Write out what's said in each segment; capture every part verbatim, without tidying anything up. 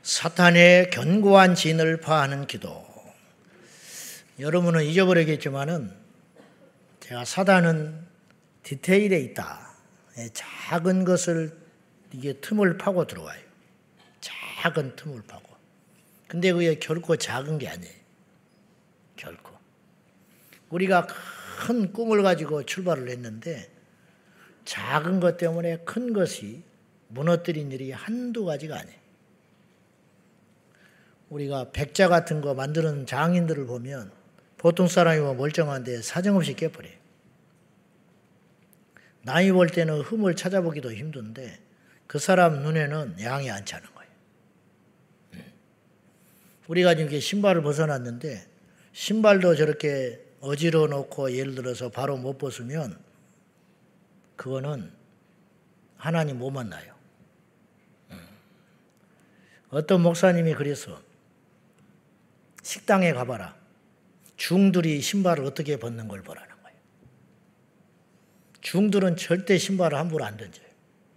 사탄의 견고한 진을 파하는 기도. 여러분은 잊어버리겠지만은 제가 사단은 디테일에 있다. 작은 것을 이게 틈을 파고 들어와요. 작은 틈을 파고. 근데 그게 결코 작은 게 아니에요. 결코. 우리가 큰 꿈을 가지고 출발을 했는데 작은 것 때문에 큰 것이 무너뜨린 일이 한두 가지가 아니에요. 우리가 백자 같은 거 만드는 장인들을 보면 보통 사람이면 멀쩡한데 사정없이 깨버려요. 남이 볼 때는 흠을 찾아보기도 힘든데 그 사람 눈에는 양이 안 차는 거예요. 우리가 지금 신발을 벗어났는데 신발도 저렇게 어지러워 놓고 예를 들어서 바로 못 벗으면 그거는 하나님 못 만나요. 어떤 목사님이 그래서 식당에 가봐라. 중들이 신발을 어떻게 벗는 걸 보라는 거예요. 중들은 절대 신발을 함부로 안 던져요.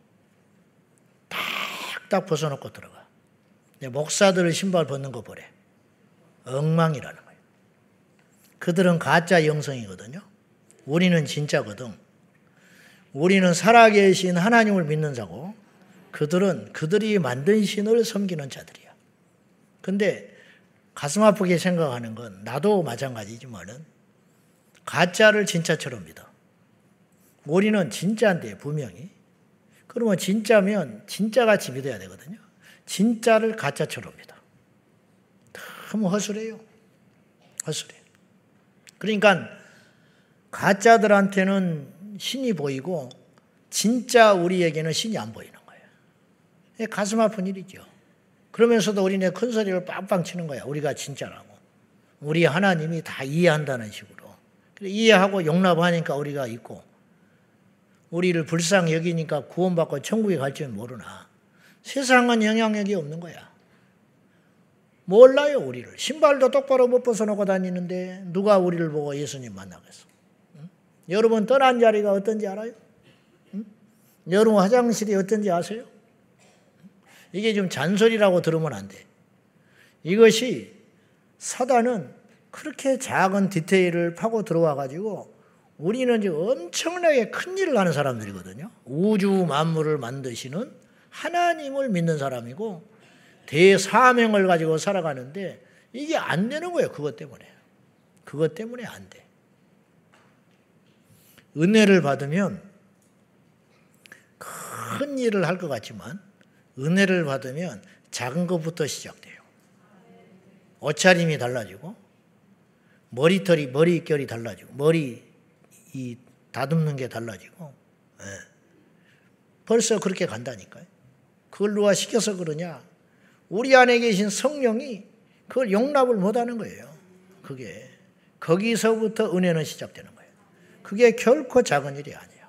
딱딱 벗어놓고 들어가. 근데 목사들 신발 벗는 거 보래. 엉망이라는 거예요. 그들은 가짜 영성이거든요. 우리는 진짜거든. 우리는 살아계신 하나님을 믿는 자고 그들은 그들이 만든 신을 섬기는 자들이야. 근데 가슴 아프게 생각하는 건 나도 마찬가지지만은 가짜를 진짜처럼 믿어. 우리는 진짜인데 분명히. 그러면 진짜면 진짜같이 믿어야 되거든요. 진짜를 가짜처럼 믿어. 너무 허술해요. 허술해. 그러니까 가짜들한테는 신이 보이고 진짜 우리에게는 신이 안 보이는 거예요. 가슴 아픈 일이죠. 그러면서도 우리네 큰 소리를 빵빵 치는 거야. 우리가 진짜라고. 우리 하나님이 다 이해한다는 식으로. 이해하고 용납하니까 우리가 있고 우리를 불쌍히 여기니까 구원받고 천국에 갈 줄 모르나. 세상은 영향력이 없는 거야. 몰라요 우리를. 신발도 똑바로 못 벗어놓고 다니는데 누가 우리를 보고 예수님 만나겠어. 응? 여러분 떠난 자리가 어떤지 알아요? 응? 여러분 화장실이 어떤지 아세요? 이게 좀 잔소리라고 들으면 안 돼. 이것이 사단은 그렇게 작은 디테일을 파고 들어와 가지고 우리는 지금 엄청나게 큰 일을 하는 사람들이거든요. 우주 만물을 만드시는 하나님을 믿는 사람이고 대사명을 가지고 살아가는데 이게 안 되는 거예요. 그것 때문에. 그것 때문에 안 돼. 은혜를 받으면 큰 일을 할 것 같지만 은혜를 받으면 작은 것부터 시작돼요. 옷차림이 달라지고 머리털이 머리결이 달라지고 머리 이 다듬는 게 달라지고 네. 벌써 그렇게 간다니까요. 그걸 누가 시켜서 그러냐? 우리 안에 계신 성령이 그걸 용납을 못하는 거예요. 그게 거기서부터 은혜는 시작되는 거예요. 그게 결코 작은 일이 아니에요.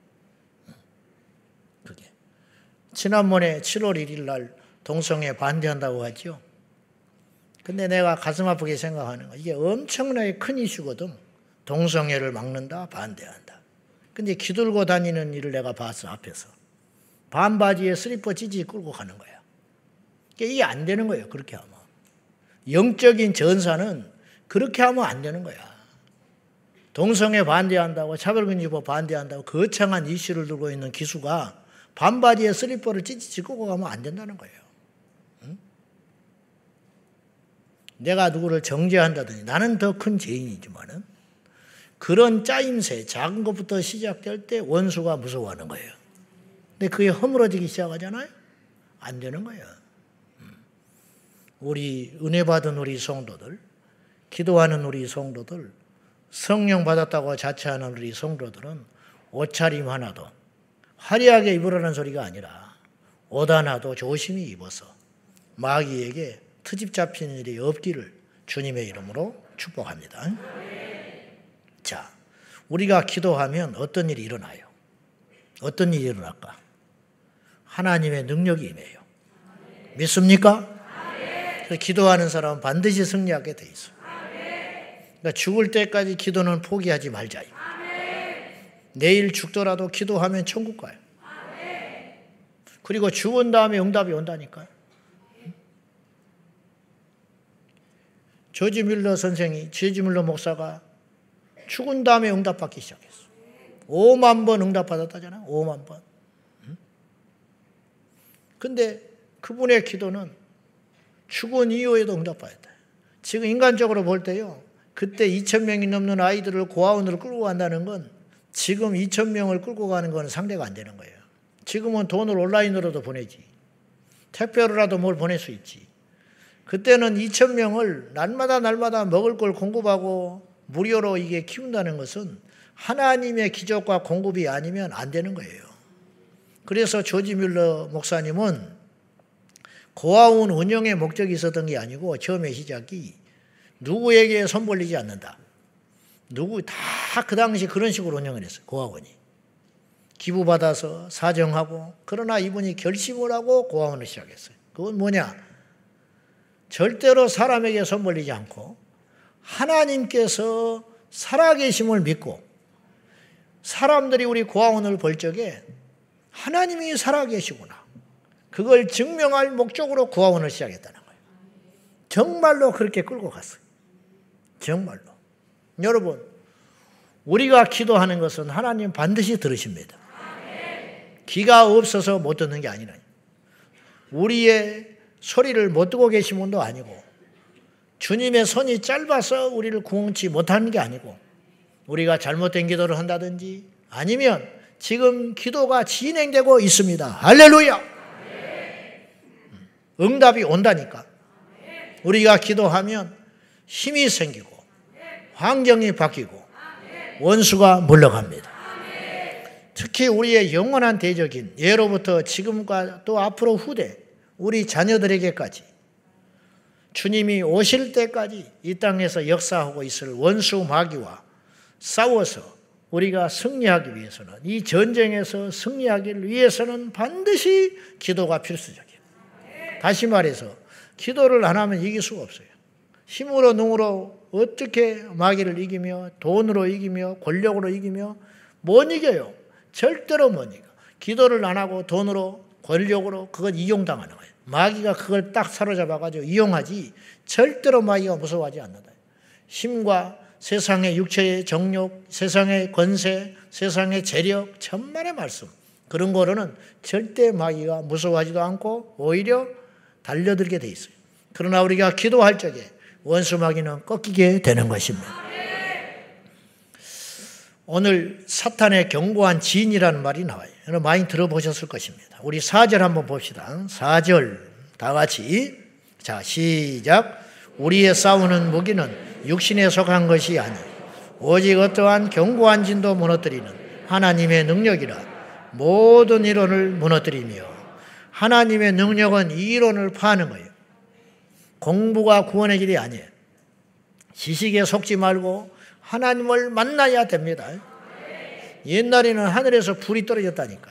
그게 지난번에 칠월 일일 날 동성애 반대한다고 하죠. 근데 내가 가슴 아프게 생각하는 거 이게 엄청나게 큰 이슈거든. 동성애를 막는다, 반대한다. 근데 기들고 다니는 일을 내가 봤어, 앞에서. 반바지에 슬리퍼 찌지 끌고 가는 거야. 이게 안 되는 거예요, 그렇게 하면. 영적인 전사는 그렇게 하면 안 되는 거야. 동성애 반대한다고, 차별금지법 반대한다고 거창한 이슈를 들고 있는 기수가 반바지에 슬리퍼를 찌찌 끌고 가면 안 된다는 거예요. 응? 내가 누구를 정죄한다더니 나는 더 큰 죄인이지만은 그런 짜임새, 작은 것부터 시작될 때 원수가 무서워하는 거예요. 근데 그게 허물어지기 시작하잖아요? 안 되는 거예요. 우리 은혜 받은 우리 성도들, 기도하는 우리 성도들, 성령 받았다고 자처하는 우리 성도들은 옷차림 하나도 화려하게 입으라는 소리가 아니라 옷 하나도 조심히 입어서 마귀에게 트집 잡히는 일이 없기를 주님의 이름으로 축복합니다. 자, 우리가 기도하면 어떤 일이 일어나요? 어떤 일이 일어날까? 하나님의 능력이 임해요. 믿습니까? 그래서 기도하는 사람은 반드시 승리하게 돼 있어요. 그러니까 죽을 때까지 기도는 포기하지 말자. 내일 죽더라도 기도하면 천국 가요. 그리고 죽은 다음에 응답이 온다니까요. 조지 뮬러 선생이, 조지 뮬러 목사가 죽은 다음에 응답받기 시작했어. 오만 번 응답받았다잖아. 오만 번. 근데 그분의 기도는 죽은 이후에도 응답받았다. 지금 인간적으로 볼 때요, 그때 이천 명이 넘는 아이들을 고아원으로 끌고 간다는 건 지금 이천 명을 끌고 가는 건 상대가 안 되는 거예요. 지금은 돈을 온라인으로도 보내지. 택배로라도 뭘 보낼 수 있지. 그때는 이천 명을 날마다 날마다 먹을 걸 공급하고 무료로 이게 키운다는 것은 하나님의 기적과 공급이 아니면 안 되는 거예요. 그래서 조지 뮬러 목사님은 고아원 운영의 목적이 있었던 게 아니고 처음에 시작이 누구에게 손 벌리지 않는다. 누구 다 그 당시 그런 식으로 운영을 했어요. 고아원이. 기부받아서 사정하고, 그러나 이분이 결심을 하고 고아원을 시작했어요. 그건 뭐냐? 절대로 사람에게 손 벌리지 않고 하나님께서 살아계심을 믿고, 사람들이 우리 고아원을 볼 적에 하나님이 살아계시구나, 그걸 증명할 목적으로 고아원을 시작했다는 거예요. 정말로 그렇게 끌고 갔어요. 정말로. 여러분, 우리가 기도하는 것은 하나님 반드시 들으십니다. 귀가 없어서 못 듣는 게 아니라, 우리의 소리를 못 듣고 계신 분도 아니고, 주님의 손이 짧아서 우리를 구원치 못하는 게 아니고, 우리가 잘못된 기도를 한다든지 아니면 지금 기도가 진행되고 있습니다. 할렐루야! 응답이 온다니까. 우리가 기도하면 힘이 생기고 환경이 바뀌고 원수가 물러갑니다. 특히 우리의 영원한 대적인, 예로부터 지금과 또 앞으로 후대 우리 자녀들에게까지 주님이 오실 때까지 이 땅에서 역사하고 있을 원수 마귀와 싸워서 우리가 승리하기 위해서는, 이 전쟁에서 승리하기 위해서는 반드시 기도가 필수적이에요. 다시 말해서 기도를 안 하면 이길 수가 없어요. 힘으로 능으로 어떻게 마귀를 이기며 돈으로 이기며 권력으로 이기며 못 이겨요. 절대로 못 이겨. 기도를 안 하고 돈으로 권력으로 그건 이용당하는 거예요. 마귀가 그걸 딱 사로잡아가지고 이용하지 절대로 마귀가 무서워하지 않는다. 힘과 세상의 육체의 정욕, 세상의 권세, 세상의 재력, 천만의 말씀, 그런 거로는 절대 마귀가 무서워하지도 않고 오히려 달려들게 돼 있어요. 그러나 우리가 기도할 적에 원수 마귀는 꺾이게 되는 것입니다. 오늘 사탄의 견고한 지인이라는 말이 나와요. 여러분 많이 들어보셨을 것입니다. 우리 사 절 한번 봅시다. 사 절 다 같이. 자, 시작. 우리의 싸우는 무기는 육신에 속한 것이 아니 오직 어떠한 견고한 진도 무너뜨리는 하나님의 능력이라. 모든 이론을 무너뜨리며. 하나님의 능력은 이 이론을 파는 거예요. 공부가 구원의 길이 아니에요. 지식에 속지 말고 하나님을 만나야 됩니다. 옛날에는 하늘에서 불이 떨어졌다니까.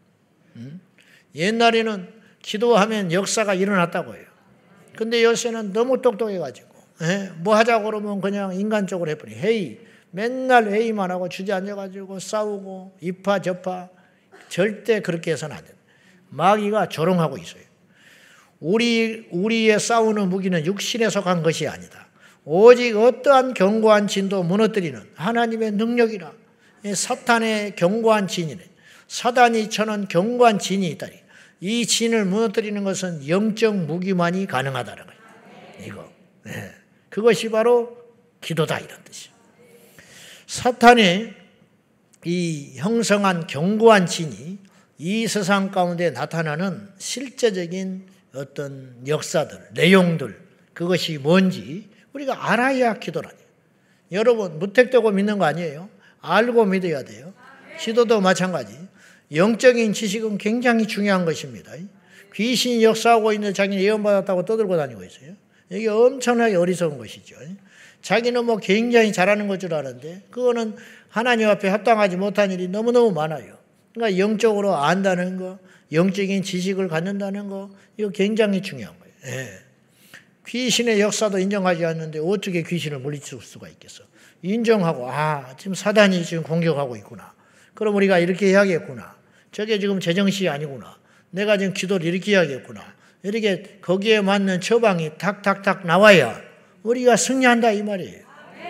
옛날에는 기도하면 역사가 일어났다고 해요. 근데 요새는 너무 똑똑해가지고 뭐 하자고 그러면 그냥 인간적으로 해버려. 회의, 맨날 회의만 하고 주저앉아가지고 싸우고 이파 저파. 절대 그렇게 해서는 안 됩니다. 마귀가 조롱하고 있어요. 우리, 우리의 싸우는 무기는 육신에 속한 것이 아니다. 오직 어떠한 견고한 진도 무너뜨리는 하나님의 능력이라. 사탄의 견고한 진이네. 사단이 쳐는 견고한 진이 있다니. 이 진을 무너뜨리는 것은 영적 무기만이 가능하다는 거예요. 이거. 네. 그것이 바로 기도다, 이런 뜻이에요. 사탄의 이 형성한 견고한 진이 이 세상 가운데 나타나는 실제적인 어떤 역사들, 내용들, 그것이 뭔지 우리가 알아야 기도라니. 여러분 무택되고 믿는 거 아니에요. 알고 믿어야 돼요. 기도도 마찬가지. 영적인 지식은 굉장히 중요한 것입니다. 귀신이 역사하고 있는 자기는 예언받았다고 떠들고 다니고 있어요. 이게 엄청나게 어리석은 것이죠. 자기는 뭐 굉장히 잘하는 것 줄 아는데 그거는 하나님 앞에 합당하지 못한 일이 너무너무 많아요. 그러니까 영적으로 안다는 거, 영적인 지식을 갖는다는 거, 이거 굉장히 중요한 거예요. 예. 귀신의 역사도 인정하지 않는데 어떻게 귀신을 물리칠 수가 있겠어. 인정하고, 아, 지금 사단이 지금 공격하고 있구나. 그럼 우리가 이렇게 해야겠구나. 저게 지금 제정신이 아니구나. 내가 지금 기도를 이렇게 해야겠구나. 이렇게 거기에 맞는 처방이 탁탁탁 나와야 우리가 승리한다 이 말이에요.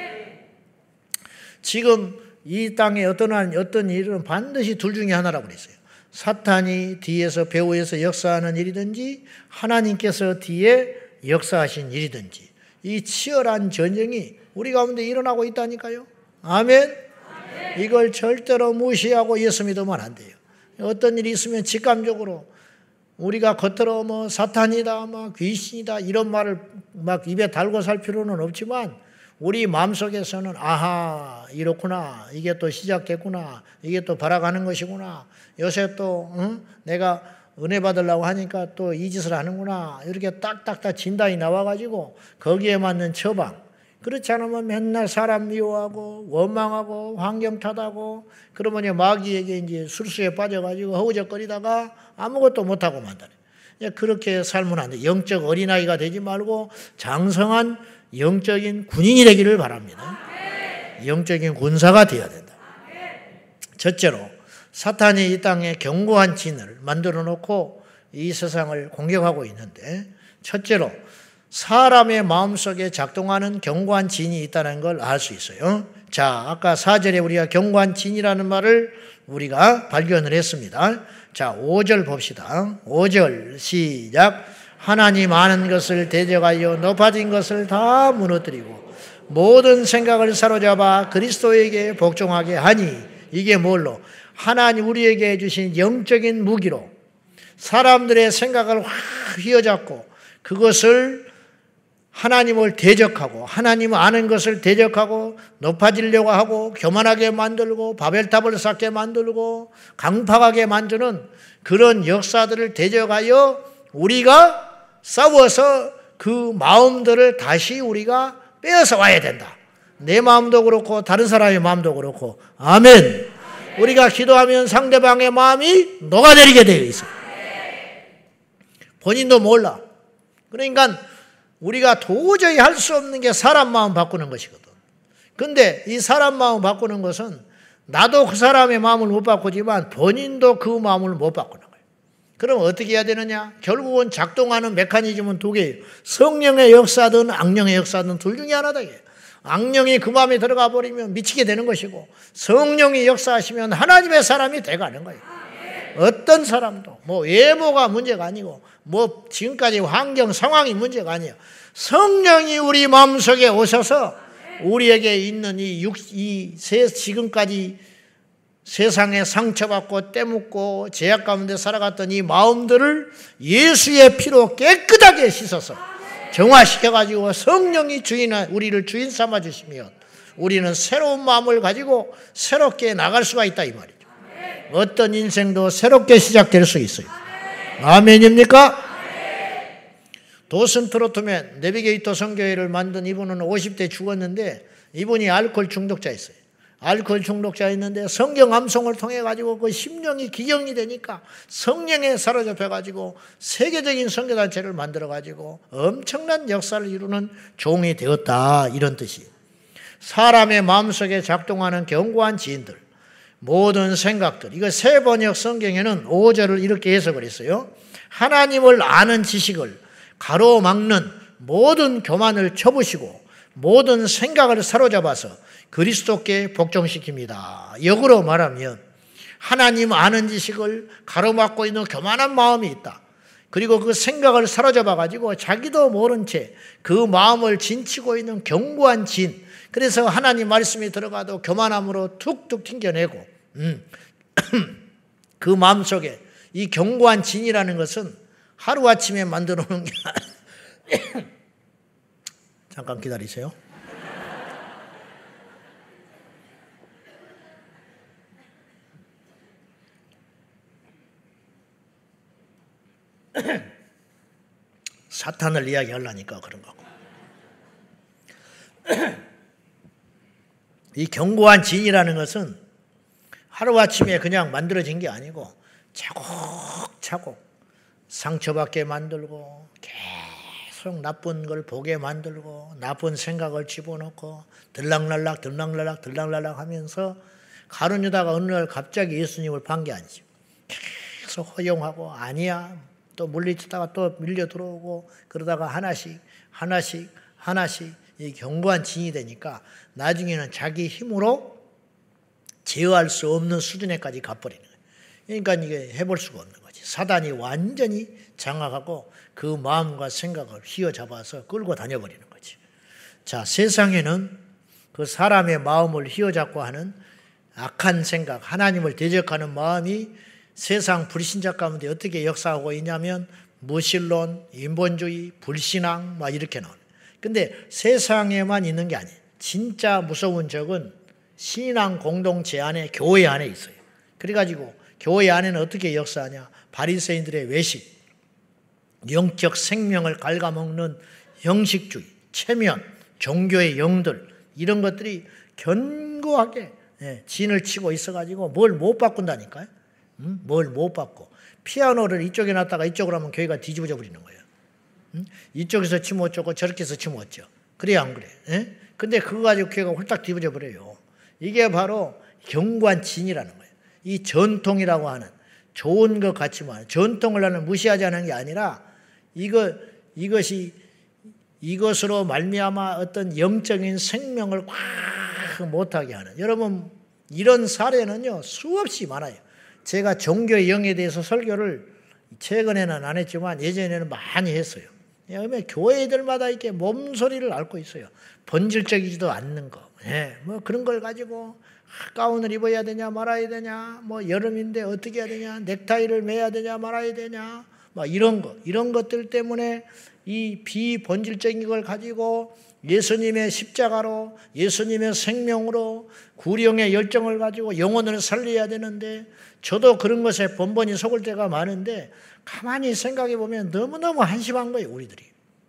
지금 이 땅에 어떤, 어떤 일은 반드시 둘 중에 하나라고 그랬어요. 사탄이 뒤에서 배후에서 역사하는 일이든지 하나님께서 뒤에 역사하신 일이든지 이 치열한 전쟁이 우리 가운데 일어나고 있다니까요. 아멘. 아멘. 이걸 절대로 무시하고 예수 믿으면 안 돼요. 어떤 일이 있으면 직감적으로 우리가 겉으로 뭐 사탄이다, 뭐 귀신이다 이런 말을 막 입에 달고 살 필요는 없지만 우리 마음속에서는 아하 이렇구나, 이게 또 시작됐구나, 이게 또 바라가는 것이구나, 요새 또 응? 내가 은혜 받으려고 하니까 또 이 짓을 하는구나, 이렇게 딱딱딱 진단이 나와가지고 거기에 맞는 처방. 그렇지 않으면 맨날 사람 미워하고 원망하고 환경 탓하고 그러면 마귀에게 이제 술수에 빠져가지고 허우적거리다가 아무것도 못하고 만다네. 그렇게 살면 안 돼. 영적 어린아이가 되지 말고 장성한 영적인 군인이 되기를 바랍니다. 영적인 군사가 되어야 된다. 첫째로 사탄이 이 땅에 견고한 진을 만들어 놓고 이 세상을 공격하고 있는데, 첫째로 사람의 마음속에 작동하는 견고한 진이 있다는 걸 알 수 있어요. 자, 아까 사 절에 우리가 견고한 진이라는 말을 우리가 발견을 했습니다. 자, 오 절 봅시다. 오 절 시작. 하나님 아는 것을 대적하여 높아진 것을 다 무너뜨리고 모든 생각을 사로잡아 그리스도에게 복종하게 하니, 이게 뭘로? 하나님 우리에게 주신 영적인 무기로 사람들의 생각을 확 휘어잡고 그것을 하나님을 대적하고 하나님 아는 것을 대적하고 높아지려고 하고 교만하게 만들고 바벨탑을 쌓게 만들고 강팍하게 만드는 그런 역사들을 대적하여 우리가 싸워서 그 마음들을 다시 우리가 빼앗아 와야 된다. 내 마음도 그렇고 다른 사람의 마음도 그렇고. 아멘. 우리가 기도하면 상대방의 마음이 녹아내리게 되어 있어요. 본인도 몰라. 그러니까 우리가 도저히 할 수 없는 게 사람 마음 바꾸는 것이거든. 근데 이 사람 마음 바꾸는 것은 나도 그 사람의 마음을 못 바꾸지만 본인도 그 마음을 못 바꾸는 거예요. 그럼 어떻게 해야 되느냐? 결국은 작동하는 메커니즘은 두 개예요. 성령의 역사든 악령의 역사든 둘 중에 하나다. 악령이 그 마음에 들어가 버리면 미치게 되는 것이고, 성령이 역사하시면 하나님의 사람이 돼가는 거예요. 어떤 사람도 뭐 외모가 문제가 아니고 뭐 지금까지 환경 상황이 문제가 아니에요. 성령이 우리 마음속에 오셔서 우리에게 있는 이 육, 이 세, 지금까지 세상에 상처받고 때묻고 죄악 가운데 살아갔던 이 마음들을 예수의 피로 깨끗하게 씻어서 정화시켜가지고 성령이 주인, 우리를 주인 삼아주시면 우리는 새로운 마음을 가지고 새롭게 나갈 수가 있다 이 말이죠. 어떤 인생도 새롭게 시작될 수 있어요. 아멘입니까? 도슨 트로트맨 내비게이터 선교회를 만든 이분은 오십 대 죽었는데, 이분이 알코올 중독자였어요. 알코올 중독자였는데 성경 암송을 통해 가지고 그 심령이 기경이 되니까 성령에 사로잡혀 가지고 세계적인 선교단체를 만들어 가지고 엄청난 역사를 이루는 종이 되었다, 이런 뜻이에요. 사람의 마음속에 작동하는 견고한 지인들, 모든 생각들. 이거 새 번역 성경에는 오 절을 이렇게 해석을 했어요. 하나님을 아는 지식을 가로막는 모든 교만을 쳐부시고 모든 생각을 사로잡아서 그리스도께 복종시킵니다. 역으로 말하면 하나님 아는 지식을 가로막고 있는 교만한 마음이 있다. 그리고 그 생각을 사로잡아 가지고 자기도 모른 채 그 마음을 진치고 있는 견고한 진. 그래서 하나님 말씀이 들어가도 교만함으로 툭툭 튕겨내고, 음. 그 마음속에 이 견고한 진이라는 것은 하루아침에 만들어 놓은 게 아니에요. 잠깐 기다리세요. 사탄을 이야기하려니까 그런 거고. 이 견고한 진이라는 것은 하루아침에 그냥 만들어진 게 아니고 차곡차곡 상처받게 만들고 계속 나쁜 걸 보게 만들고 나쁜 생각을 집어넣고 들락날락 들락날락 들락날락 하면서 가룟유다가 어느 날 갑자기 예수님을 판 게 아니죠. 계속 허용하고 아니야 또 물리치다가 또 밀려 들어오고 그러다가 하나씩 하나씩 하나씩 이 견고한 진이 되니까 나중에는 자기 힘으로 제어할 수 없는 수준에까지 가버리는 거예요. 그러니까 이게 해볼 수가 없는 거지. 사단이 완전히 장악하고 그 마음과 생각을 휘어잡아서 끌고 다녀버리는 거지. 자, 세상에는 그 사람의 마음을 휘어잡고 하는 악한 생각, 하나님을 대적하는 마음이 세상 불신자 가운데 어떻게 역사하고 있냐면 무신론, 인본주의, 불신앙 막 이렇게 나오는. 근데 세상에만 있는 게 아니에요. 진짜 무서운 적은 신앙 공동체 안에, 교회 안에 있어요. 그래가지고 교회 안에는 어떻게 역사하냐? 바리새인들의 외식, 영적 생명을 갉아먹는 형식주의, 체면, 종교의 영들 이런 것들이 견고하게 진을 치고 있어가지고 뭘 못 바꾼다니까요. 응? 뭘 못 바꿔. 피아노를 이쪽에 놨다가 이쪽으로 하면 교회가 뒤집어져 버리는 거예요. 응? 이쪽에서 치면 어쩌고 저렇게 해서 치면 어쩌. 그래 안 그래? 에? 근데 그거 가지고 교회가 홀딱 뒤집어져 버려요. 이게 바로 견고한 진이라는 거예요. 이 전통이라고 하는 좋은 것 같지만 전통을 나는 무시하지 않은 게 아니라 이거 이것이 이것으로 말미암아 어떤 영적인 생명을 꽉 못하게 하는. 여러분 이런 사례는요 수없이 많아요. 제가 종교의 영에 대해서 설교를 최근에는 안 했지만 예전에는 많이 했어요. 왜냐하면 교회들마다 이렇게 몸소리를 앓고 있어요. 본질적이지도 않는 거. 예, 뭐 그런 걸 가지고 가운을 입어야 되냐 말아야 되냐, 뭐 여름인데 어떻게 해야 되냐, 넥타이를 매야 되냐 말아야 되냐, 뭐 이런 거, 이런 것들 때문에 이 비본질적인 걸 가지고 예수님의 십자가로, 예수님의 생명으로 구령의 열정을 가지고 영혼을 살려야 되는데 저도 그런 것에 번번이 속을 때가 많은데 가만히 생각해 보면 너무너무 한심한 거예요, 우리들이.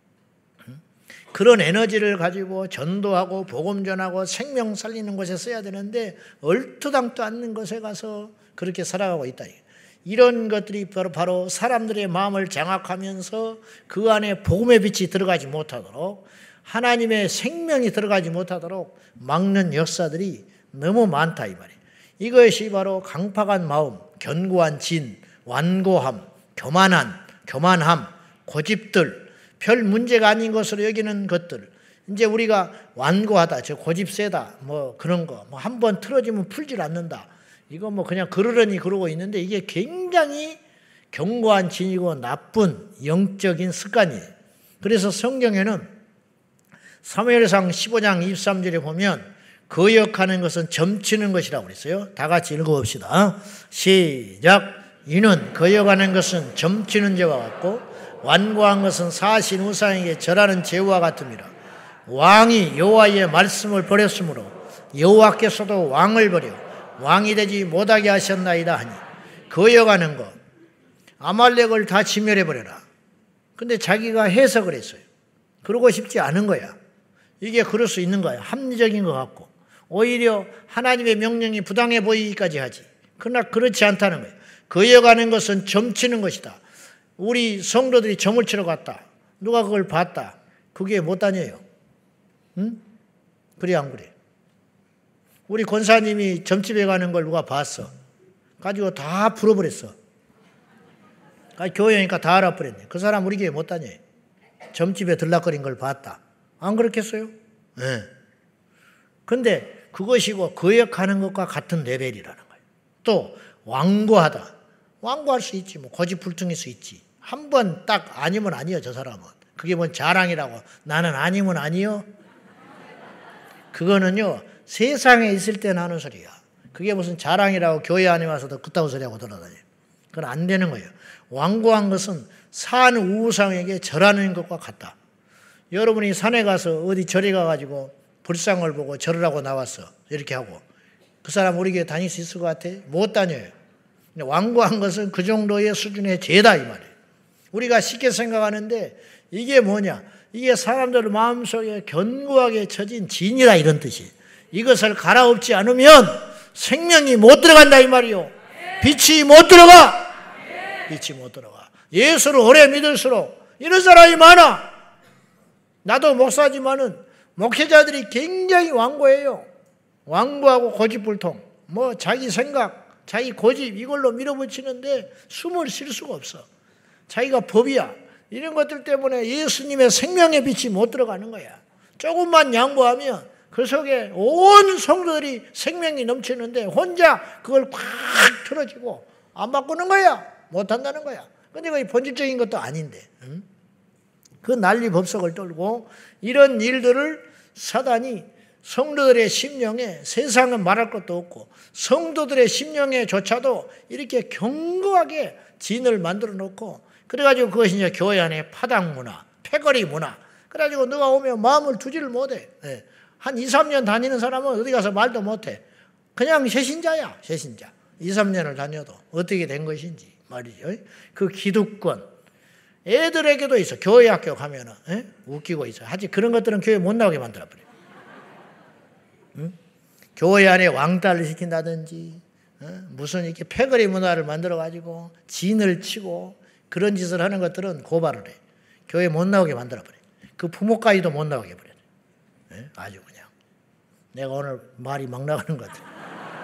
그런 에너지를 가지고 전도하고 복음 전하고 생명 살리는 것에 써야 되는데 얼토당토 않는 것에 가서 그렇게 살아가고 있다. 이런 것들이 바로, 바로 사람들의 마음을 장악하면서 그 안에 복음의 빛이 들어가지 못하도록, 하나님의 생명이 들어가지 못하도록 막는 역사들이 너무 많다 이 말이에요. 이것이 바로 강팍한 마음, 견고한 진, 완고함, 교만한, 교만함, 고집들, 별 문제가 아닌 것으로 여기는 것들. 이제 우리가 완고하다, 저 고집 세다, 뭐 그런 거, 뭐 한 번 틀어지면 풀질 않는다. 이거 뭐 그냥 그러려니 그러고 있는데 이게 굉장히 견고한 진이고 나쁜 영적인 습관이에요. 그래서 성경에는 사무엘상 십오 장 이십삼 절에 보면 거역하는 것은 점치는 것이라고 그랬어요. 다 같이 읽어봅시다. 시작. 이는 거역하는 것은 점치는 죄와 같고 완고한 것은 사신 우상에게 절하는 죄와 같음이라. 왕이 여호와의 말씀을 버렸으므로 여호와께서도 왕을 버려 왕이 되지 못하게 하셨나이다 하니, 거역하는 것, 아말렉을 다 진멸해버려라. 근데 자기가 해석을 했어요. 그러고 싶지 않은 거야. 이게 그럴 수 있는 거야. 합리적인 것 같고 오히려 하나님의 명령이 부당해 보이기까지 하지. 그러나 그렇지 않다는 거예요. 거역하는 것은 점치는 것이다. 우리 성도들이 점을 치러 갔다. 누가 그걸 봤다. 그게 못 다녀요. 응? 그래 안 그래? 우리 권사님이 점집에 가는 걸 누가 봤어. 가지고 다 풀어버렸어. 교회 오니까 다 알아버렸네. 그 사람 우리 교회 못 다녀요. 점집에 들락거린 걸 봤다. 안 그렇겠어요? 네. 근데 그것이고 거역하는 것과 같은 레벨이라는 거예요. 또 완고하다. 완고할 수 있지. 뭐 고집불통일 수 있지. 한 번 딱 아니면 아니요 저 사람은. 그게 뭔 자랑이라고. 나는 아니면 아니요. 그거는요 세상에 있을 때 나는 소리야. 그게 무슨 자랑이라고 교회 안에 와서도 그따구 소리하고 돌아다녀요. 그건 안 되는 거예요. 완고한 것은 산 우상에게 절하는 것과 같다. 여러분이 산에 가서 어디 절에 가가지고 불상을 보고 절을 하고 나왔어. 이렇게 하고. 그 사람 우리 교회 다닐 수 있을 것 같아? 못 다녀요. 완고한 것은 그 정도의 수준의 죄다 이 말이에요. 우리가 쉽게 생각하는데 이게 뭐냐? 이게 사람들 마음속에 견고하게 쳐진 진이라 이런 뜻이에요. 이것을 갈아엎지 않으면 생명이 못 들어간다 이 말이요. 빛이 못 들어가. 빛이 못 들어가. 예수를 오래 믿을수록 이런 사람이 많아. 나도 목사지만은 목회자들이 굉장히 완고해요. 완고하고 고집불통. 뭐 자기 생각, 자기 고집 이걸로 밀어붙이는데 숨을 쉴 수가 없어. 자기가 법이야. 이런 것들 때문에 예수님의 생명의 빛이 못 들어가는 거야. 조금만 양보하면 그 속에 온 성도들이 생명이 넘치는데 혼자 그걸 팍 틀어지고 안 바꾸는 거야. 못한다는 거야. 근데 그게 본질적인 것도 아닌데. 응? 그 난리 법석을 떨고 이런 일들을 사단이 성도들의 심령에, 세상은 말할 것도 없고 성도들의 심령에조차도 이렇게 견고하게 진을 만들어 놓고, 그래가지고 그것이 이제 교회 안에 파당 문화, 패거리 문화, 그래가지고 너가 오면 마음을 두지를 못해. 예. 한 이, 삼 년 다니는 사람은 어디 가서 말도 못해. 그냥 새신자야, 새신자. 이, 삼 년을 다녀도 어떻게 된 것인지 말이죠. 그 기득권, 애들에게도 있어. 교회 학교 가면은 에? 웃기고 있어. 하지 그런 것들은 교회 못 나오게 만들어버려. 응? 교회 안에 왕따를 시킨다든지, 어? 무슨 이렇게 패거리 문화를 만들어가지고 진을 치고 그런 짓을 하는 것들은 고발을 해. 교회 못 나오게 만들어버려. 그 부모까지도 못 나오게 버려. 에? 아주 그냥. 내가 오늘 말이 막 나가는 것 같아.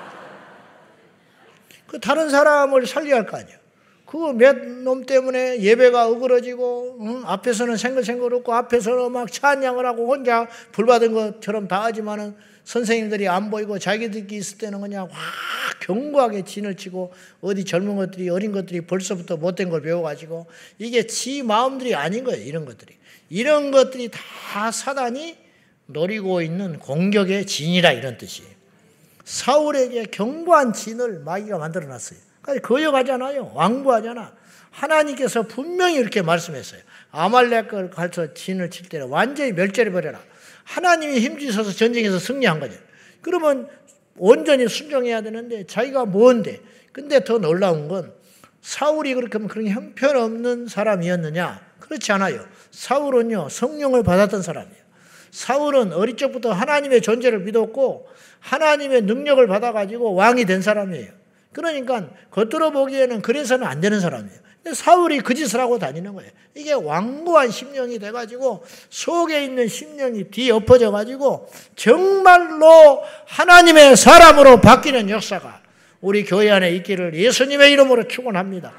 그 다른 사람을 살려야 할 거 아니야. 그거 몇 놈 때문에 예배가 어그러지고, 응? 앞에서는 생글생글 웃고 앞에서는 막 찬양을 하고 혼자 불받은 것처럼 다 하지만은 선생님들이 안 보이고 자기들끼리 있을 때는 그냥 확 견고하게 진을 치고, 어디 젊은 것들이, 어린 것들이 벌써부터 못된 걸 배워가지고 이게 지 마음들이 아닌 거예요. 이런 것들이. 이런 것들이 다 사단이 노리고 있는 공격의 진이라, 이런 뜻이에요. 사울에게 견고한 진을 마귀가 만들어놨어요. 거역하잖아요. 왕부하잖아. 하나님께서 분명히 이렇게 말씀했어요. 아말렉을 가서 진을 칠 때는 완전히 멸절해버려라. 하나님이 힘주셔서 전쟁에서 승리한 거죠. 그러면 온전히 순종해야 되는데 자기가 뭔데. 근데 더 놀라운 건 사울이 그렇게 하면 그런 형편없는 사람이었느냐? 그렇지 않아요. 사울은요, 성령을 받았던 사람이에요. 사울은 어릴 적부터 하나님의 존재를 믿었고 하나님의 능력을 받아가지고 왕이 된 사람이에요. 그러니까 겉으로 보기에는 그래서는 안 되는 사람이에요. 근데 사울이 그 짓을 하고 다니는 거예요. 이게 완고한 심령이 돼가지고 속에 있는 심령이 뒤엎어져가지고 정말로 하나님의 사람으로 바뀌는 역사가 우리 교회 안에 있기를 예수님의 이름으로 축원합니다.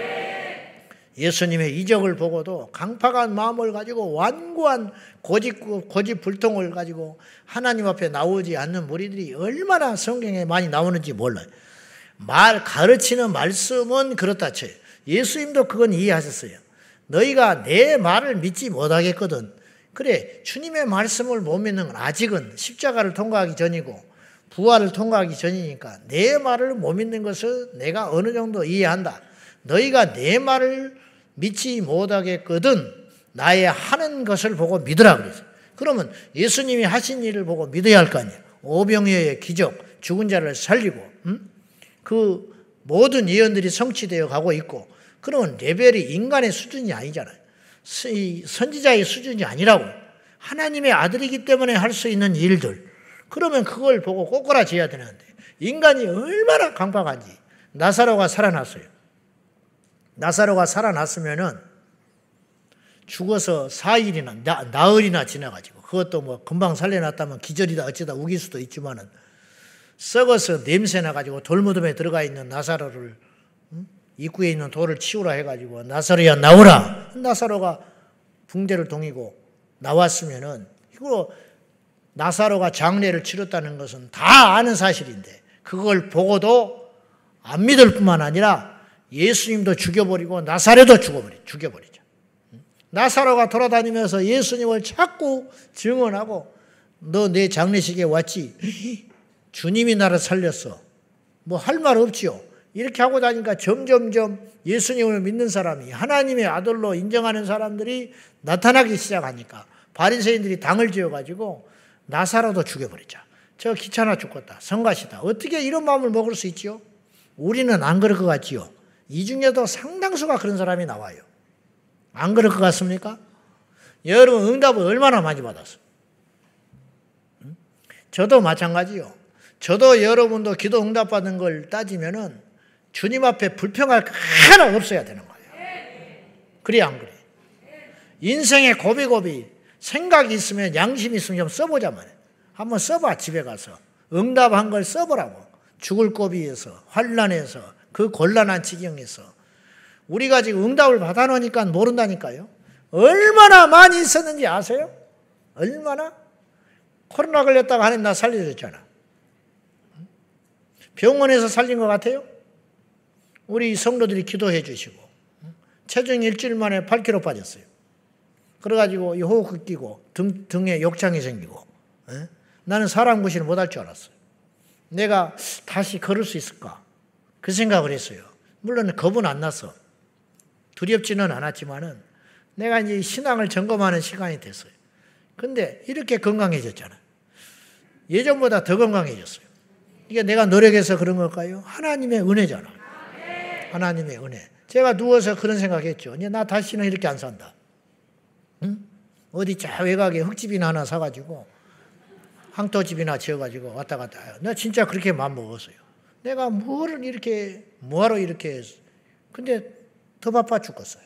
예수님의 이적을 보고도 강팍한 마음을 가지고 완고한 고집, 고집불통을 가지고 하나님 앞에 나오지 않는 무리들이 얼마나 성경에 많이 나오는지 몰라요. 말, 가르치는 말씀은 그렇다 쳐요. 예수님도 그건 이해하셨어요. 너희가 내 말을 믿지 못하겠거든. 그래, 주님의 말씀을 못 믿는 건 아직은 십자가를 통과하기 전이고 부활을 통과하기 전이니까 내 말을 못 믿는 것을 내가 어느 정도 이해한다. 너희가 내 말을 믿지 못하겠거든 나의 하는 것을 보고 믿으라 그랬어요. 그러면 예수님이 하신 일을 보고 믿어야 할 거 아니에요. 오병이어의 기적, 죽은 자를 살리고, 음? 그 모든 예언들이 성취되어 가고 있고, 그러면 레벨이 인간의 수준이 아니잖아요. 선지자의 수준이 아니라고. 하나님의 아들이기 때문에 할 수 있는 일들. 그러면 그걸 보고 꼬꾸라져야 되는데 인간이 얼마나 강박한지. 나사로가 살아났어요. 나사로가 살아났으면은 죽어서 사 일이나 나, 나흘이나 지나가지고, 그것도 뭐 금방 살려놨다면 기절이다 어쩌다 우길 수도 있지만은, 썩어서 냄새 나가지고 돌무덤에 들어가 있는 나사로를, 응? 입구에 있는 돌을 치우라 해가지고 나사로야 나오라. 나사로가 붕대를 동이고 나왔으면은, 이거 나사로가 장례를 치렀다는 것은 다 아는 사실인데 그걸 보고도 안 믿을 뿐만 아니라 예수님도 죽여버리고 나사로도 죽여버리, 죽여버리죠. 나사로가 돌아다니면서 예수님을 자꾸 증언하고, 너 내 장례식에 왔지? 주님이 나를 살렸어. 뭐 할 말 없지요. 이렇게 하고 다니까 점점점 예수님을 믿는 사람이, 하나님의 아들로 인정하는 사람들이 나타나기 시작하니까 바리새인들이 당을 지어가지고 나사로도 죽여버리자. 저 귀찮아 죽겠다. 성가시다. 어떻게 이런 마음을 먹을 수 있지요? 우리는 안 그럴 것 같지요. 이 중에도 상당수가 그런 사람이 나와요. 안 그럴 것 같습니까? 여러분 응답을 얼마나 많이 받았어요? 저도 마찬가지요. 저도 여러분도 기도 응답받은 걸 따지면은 주님 앞에 불평할 거 하나 없어야 되는 거예요. 그래 안 그래? 인생의 고비고비 생각이 있으면, 양심이 있으면 좀 써보자 말이에요. 한번 써봐. 집에 가서 응답한 걸 써보라고. 죽을 고비에서, 환난에서, 그 곤란한 지경에서 우리가 지금 응답을 받아놓으니까 모른다니까요. 얼마나 많이 있었는지 아세요? 얼마나? 코로나 걸렸다가 하나님 나 살려줬잖아. 병원에서 살린 것 같아요? 우리 성도들이 기도해 주시고 체중이 일주일 만에 팔 킬로그램 빠졌어요. 그래가지고 이 호흡기 끼고 등, 등에 욕창이 생기고 에? 나는 사람 구실을 못할 줄 알았어요. 내가 다시 걸을 수 있을까? 그 생각을 했어요. 물론 겁은 안 났어. 두렵지는 않았지만은 내가 이제 신앙을 점검하는 시간이 됐어요. 근데 이렇게 건강해졌잖아요. 예전보다 더 건강해졌어요. 이게 내가 노력해서 그런 걸까요? 하나님의 은혜잖아. 하나님의 은혜. 제가 누워서 그런 생각했죠. 이제 나 다시는 이렇게 안 산다. 응? 어디 저 외곽에 흙집이나 하나 사가지고 항토집이나 지어가지고 왔다 갔다 해요. 나 진짜 그렇게 마음 먹었어요. 내가 뭐를 이렇게 뭐하러 이렇게 했어. 근데 더 바빠 죽겠어요.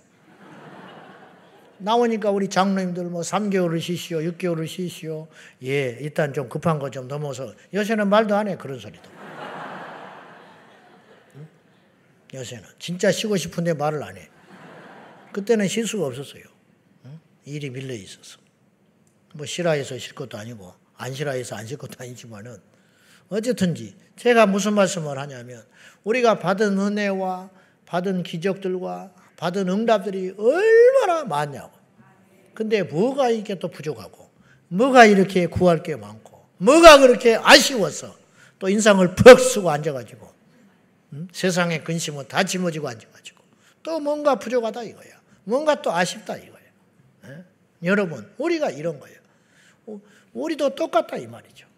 나오니까 우리 장로님들 뭐 삼 개월을 쉬시오, 육 개월을 쉬시오. 예, 일단 좀 급한 거 좀 넘어서 요새는 말도 안 해, 그런 소리도. 응? 요새는 진짜 쉬고 싶은데 말을 안 해. 그때는 쉴 수가 없었어요. 응? 일이 밀려 있어서. 뭐 싫어해서 쉴 것도 아니고 안 싫어해서 안 쉴 것도 아니지만은 어쨌든지 제가 무슨 말씀을 하냐면 우리가 받은 은혜와 받은 기적들과 받은 응답들이 얼마나 많냐고. 근데 뭐가 이게 또 부족하고 뭐가 이렇게 구할 게 많고 뭐가 그렇게 아쉬워서 또 인상을 퍽 쓰고 앉아가지고 음? 세상의 근심은 다 짊어지고 앉아가지고 또 뭔가 부족하다 이거야. 뭔가 또 아쉽다 이거야. 에? 여러분 우리가 이런 거예요. 우리도 똑같다 이 말이죠.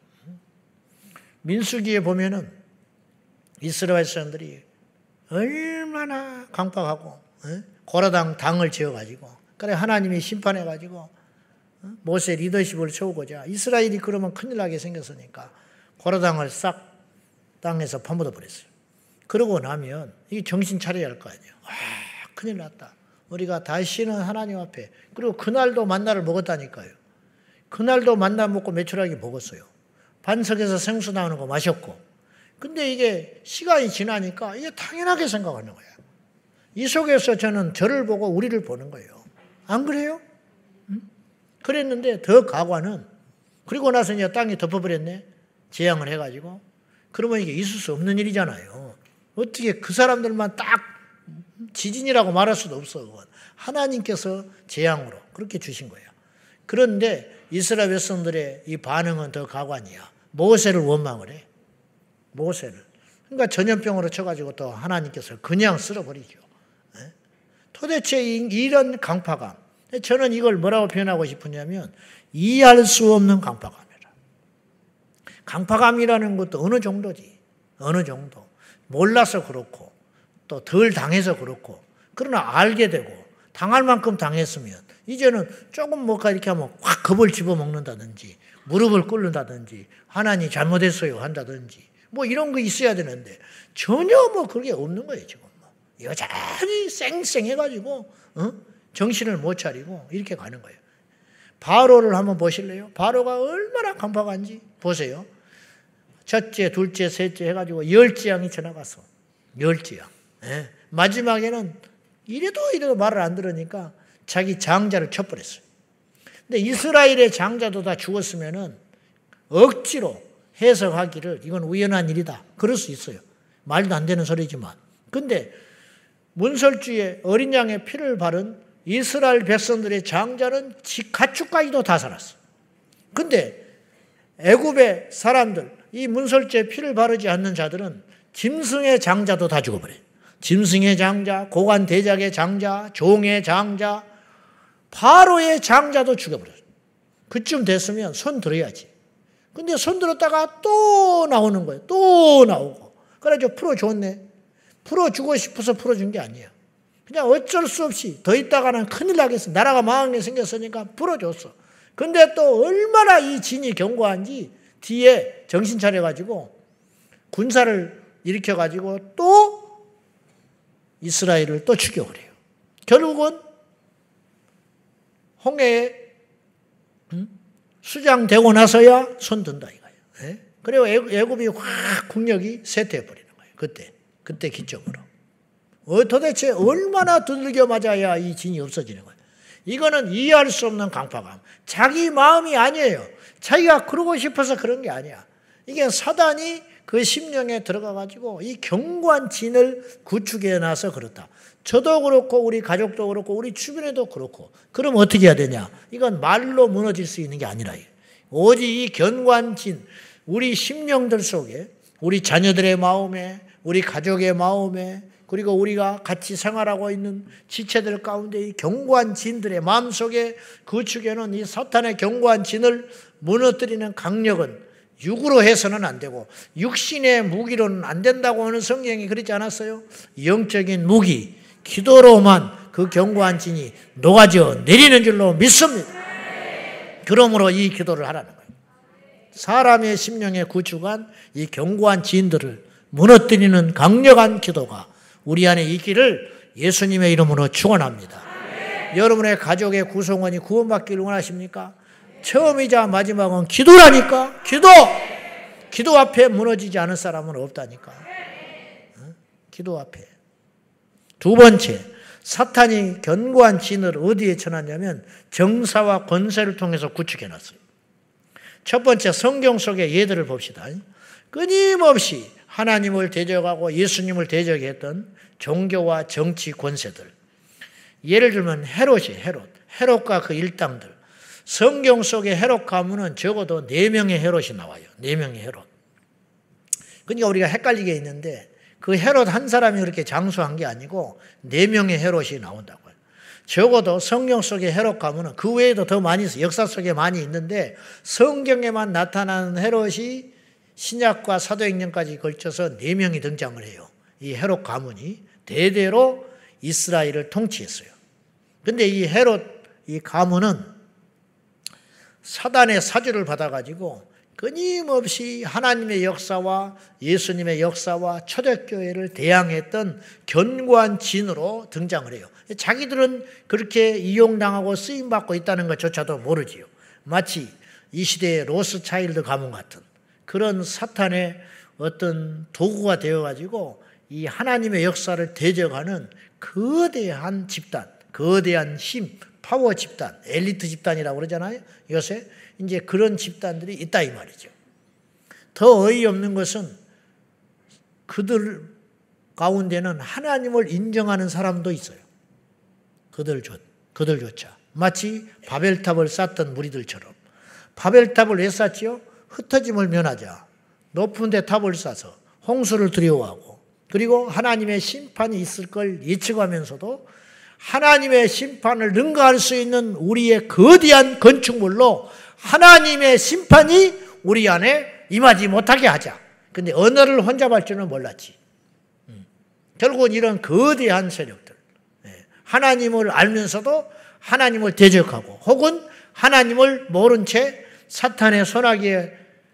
민수기에 보면은 이스라엘 사람들이 얼마나 강박하고 에? 고라당 당을 지어가지고 그래 하나님이 심판해가지고 어? 모세 리더십을 세우고자 이스라엘이 그러면 큰일 나게 생겼으니까 고라당을 싹 땅에서 파묻어 버렸어요. 그러고 나면 이게 정신 차려야 할 거 아니에요. 아 큰일 났다. 우리가 다시는 하나님 앞에 그리고 그날도 만나를 먹었다니까요. 그날도 만나 먹고 매출하게 먹었어요. 반석에서 생수 나오는 거 마셨고 근데 이게 시간이 지나니까 이게 당연하게 생각하는 거야. 이 속에서 저는 저를 보고 우리를 보는 거예요. 안 그래요? 응? 그랬는데 더 가관은 그리고 나서 이제 땅이 덮어버렸네. 재앙을 해가지고. 그러면 이게 있을 수 없는 일이잖아요. 어떻게 그 사람들만 딱 지진이라고 말할 수도 없어. 하나님께서 재앙으로 그렇게 주신 거예요. 그런데 이스라엘 백성들의 이 반응은 더 가관이야. 모세를 원망을 해. 모세를. 그러니까 전염병으로 쳐가지고 또 하나님께서 그냥 쓸어버리죠. 에? 도대체 이런 강파감. 저는 이걸 뭐라고 표현하고 싶으냐면 이해할 수 없는 강파감이라. 강파감이라는 것도 어느 정도지. 어느 정도. 몰라서 그렇고 또 덜 당해서 그렇고 그러나 알게 되고 당할 만큼 당했으면 이제는 조금 뭔가 이렇게 하면 확 겁을 집어먹는다든지 무릎을 꿇는다든지 하나님 잘못했어요 한다든지 뭐 이런 거 있어야 되는데 전혀 뭐 그게 없는 거예요 지금. 여전히 쌩쌩해가지고 어? 정신을 못 차리고 이렇게 가는 거예요. 바로를 한번 보실래요? 바로가 얼마나 강팍한지 보세요. 첫째, 둘째, 셋째 해가지고 열 재앙이 지나갔어. 열 재앙. 예. 마지막에는 이래도 이래도 말을 안 들으니까 자기 장자를 쳐버렸어요. 근데 이스라엘의 장자도 다 죽었으면은 억지로 해석하기를 이건 우연한 일이다. 그럴 수 있어요. 말도 안 되는 소리지만. 근데 문설주에 어린 양의 피를 바른 이스라엘 백성들의 장자는 가축까지도 다 살았어. 근데 애굽의 사람들, 이 문설주에 피를 바르지 않는 자들은 짐승의 장자도 다 죽어버려요. 짐승의 장자, 고관 대작의 장자, 종의 장자, 바로의 장자도 죽여버려요. 그쯤 됐으면 손 들어야지. 근데 손 들었다가 또 나오는 거예요. 또 나오고. 그래가지고 풀어줬네. 풀어주고 싶어서 풀어준 게 아니에요. 그냥 어쩔 수 없이 더 있다가는 큰일 나겠어. 나라가 망하게 생겼으니까 풀어줬어. 근데 또 얼마나 이 진이 견고한지 뒤에 정신 차려가지고 군사를 일으켜가지고 또 이스라엘을 또 죽여버려요. 결국은 홍해에 수장되고 나서야 손 든다 이거예요. 그리고 애굽이 확 국력이 쇠퇴해버리는 거예요. 그때. 그때 기점으로. 어, 도대체 얼마나 두들겨 맞아야 이 진이 없어지는 거예요. 이거는 이해할 수 없는 강팍함. 자기 마음이 아니에요. 자기가 그러고 싶어서 그런 게 아니야. 이게 사단이 그 심령에 들어가가지고 이 견고한 진을 구축해 놔서 그렇다. 저도 그렇고 우리 가족도 그렇고 우리 주변에도 그렇고. 그럼 어떻게 해야 되냐? 이건 말로 무너질 수 있는 게 아니라 오직 이 견고한 진, 우리 심령들 속에 우리 자녀들의 마음에 우리 가족의 마음에 그리고 우리가 같이 생활하고 있는 지체들 가운데 이 견고한 진들의 마음속에 구축해놓은 이 사탄의 견고한 진을 무너뜨리는 강력은 육으로 해서는 안 되고 육신의 무기로는 안 된다고 하는 성경이 그러지 않았어요? 영적인 무기, 기도로만 그 견고한 진이 녹아져 내리는 줄로 믿습니다. 그러므로 이 기도를 하라는 거예요. 사람의 심령에 구축한 이 견고한 진들을 무너뜨리는 강력한 기도가 우리 안에 있기를 예수님의 이름으로 축원합니다. 여러분의 가족의 구성원이 구원받기를 원하십니까? 처음이자 마지막은 기도라니까. 기도! 기도 앞에 무너지지 않은 사람은 없다니까. 어? 기도 앞에. 두 번째, 사탄이 견고한 진을 어디에 쳐놨냐면 정사와 권세를 통해서 구축해놨어요. 첫 번째, 성경 속의 예들을 봅시다. 끊임없이 하나님을 대적하고 예수님을 대적했던 종교와 정치 권세들. 예를 들면 헤롯이 헤롯, 헤롯과 그 일당들. 성경 속의 헤롯 가문은 적어도 네 명의 헤롯이 나와요. 네 명의 헤롯. 그러니까 우리가 헷갈리게 있는데 그 헤롯 한 사람이 그렇게 장수한 게 아니고 네 명의 헤롯이 나온다고요. 적어도 성경 속의 헤롯 가문은 그 외에도 더 많이 있어요. 역사 속에 많이 있는데 성경에만 나타나는 헤롯이 신약과 사도행전까지 걸쳐서 네 명이 등장을 해요. 이 헤롯 가문이 대대로 이스라엘을 통치했어요. 그런데 이 헤롯 이 가문은 사단의 사주를 받아가지고 끊임없이 하나님의 역사와 예수님의 역사와 초대교회를 대항했던 견고한 진으로 등장을 해요. 자기들은 그렇게 이용당하고 쓰임받고 있다는 것조차도 모르지요. 마치 이 시대의 로스차일드 가문 같은 그런 사탄의 어떤 도구가 되어가지고 이 하나님의 역사를 대적하는 거대한 집단, 거대한 힘, 파워 집단, 엘리트 집단이라고 그러잖아요. 요새 이제 그런 집단들이 있다 이 말이죠. 더 어이없는 것은 그들 가운데는 하나님을 인정하는 사람도 있어요. 그들조, 그들조차. 마치 바벨탑을 쌓던 무리들처럼. 바벨탑을 왜 쌓지요? 흩어짐을 면하자. 높은 데 탑을 쌓아서 홍수를 두려워하고 그리고 하나님의 심판이 있을 걸 예측하면서도 하나님의 심판을 능가할 수 있는 우리의 거대한 건축물로 하나님의 심판이 우리 안에 임하지 못하게 하자. 근데 언어를 혼잡할 줄은 몰랐지. 음. 결국은 이런 거대한 세력들. 네. 하나님을 알면서도 하나님을 대적하고 혹은 하나님을 모른 채 사탄의 손아귀에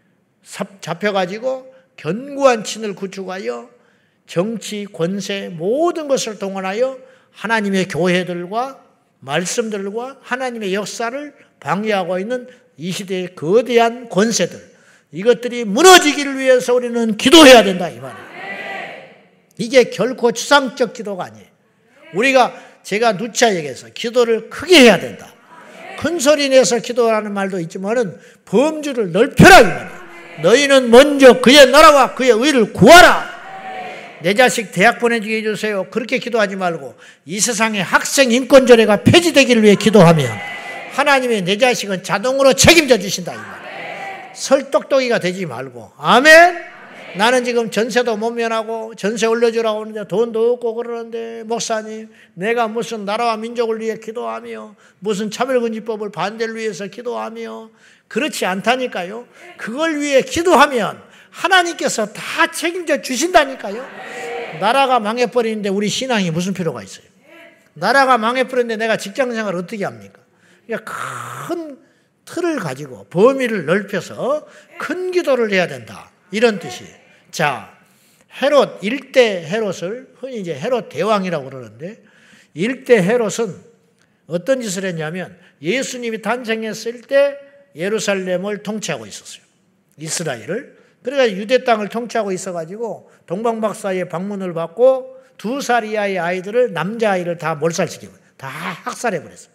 잡혀가지고 견고한 친을 구축하여 정치, 권세 모든 것을 동원하여 하나님의 교회들과 말씀들과 하나님의 역사를 방해하고 있는 이 시대의 거대한 권세들 이것들이 무너지기를 위해서 우리는 기도해야 된다 이 말이에요. 이게 결코 추상적 기도가 아니에요. 우리가 제가 누차 얘기해서 기도를 크게 해야 된다. 큰 소리 내서 기도하는 말도 있지만은 범주를 넓혀라 이 말이에요. 너희는 먼저 그의 나라와 그의 의를 구하라. 내 자식 대학 보내주게 해주세요. 그렇게 기도하지 말고 이 세상의 학생 인권조례가 폐지되기를 위해 기도하면 하나님의 내 자식은 자동으로 책임져 주신다 이 말이에요. 설똑똑이가 되지 말고 아멘. 나는 지금 전세도 못 면하고 전세 올려주라고 하는데 돈도 없고 그러는데 목사님 내가 무슨 나라와 민족을 위해 기도하며 무슨 차별금지법을 반대를 위해서 기도하며 그렇지 않다니까요. 그걸 위해 기도하면 하나님께서 다 책임져 주신다니까요. 나라가 망해버리는데 우리 신앙이 무슨 필요가 있어요. 나라가 망해버리는데 내가 직장생활을 어떻게 합니까? 그러니까 큰 틀을 가지고 범위를 넓혀서 큰 기도를 해야 된다. 이런 뜻이에요. 자, 헤롯, 일대 헤롯을 흔히 이제 헤롯 대왕이라고 그러는데 일대 헤롯은 어떤 짓을 했냐면 예수님이 탄생했을 때 예루살렘을 통치하고 있었어요. 이스라엘을. 그래서 유대 땅을 통치하고 있어가지고 동방박사의 방문을 받고 두 살 이하의 아이들을 남자아이를 다 몰살시키고 다 학살해버렸어요.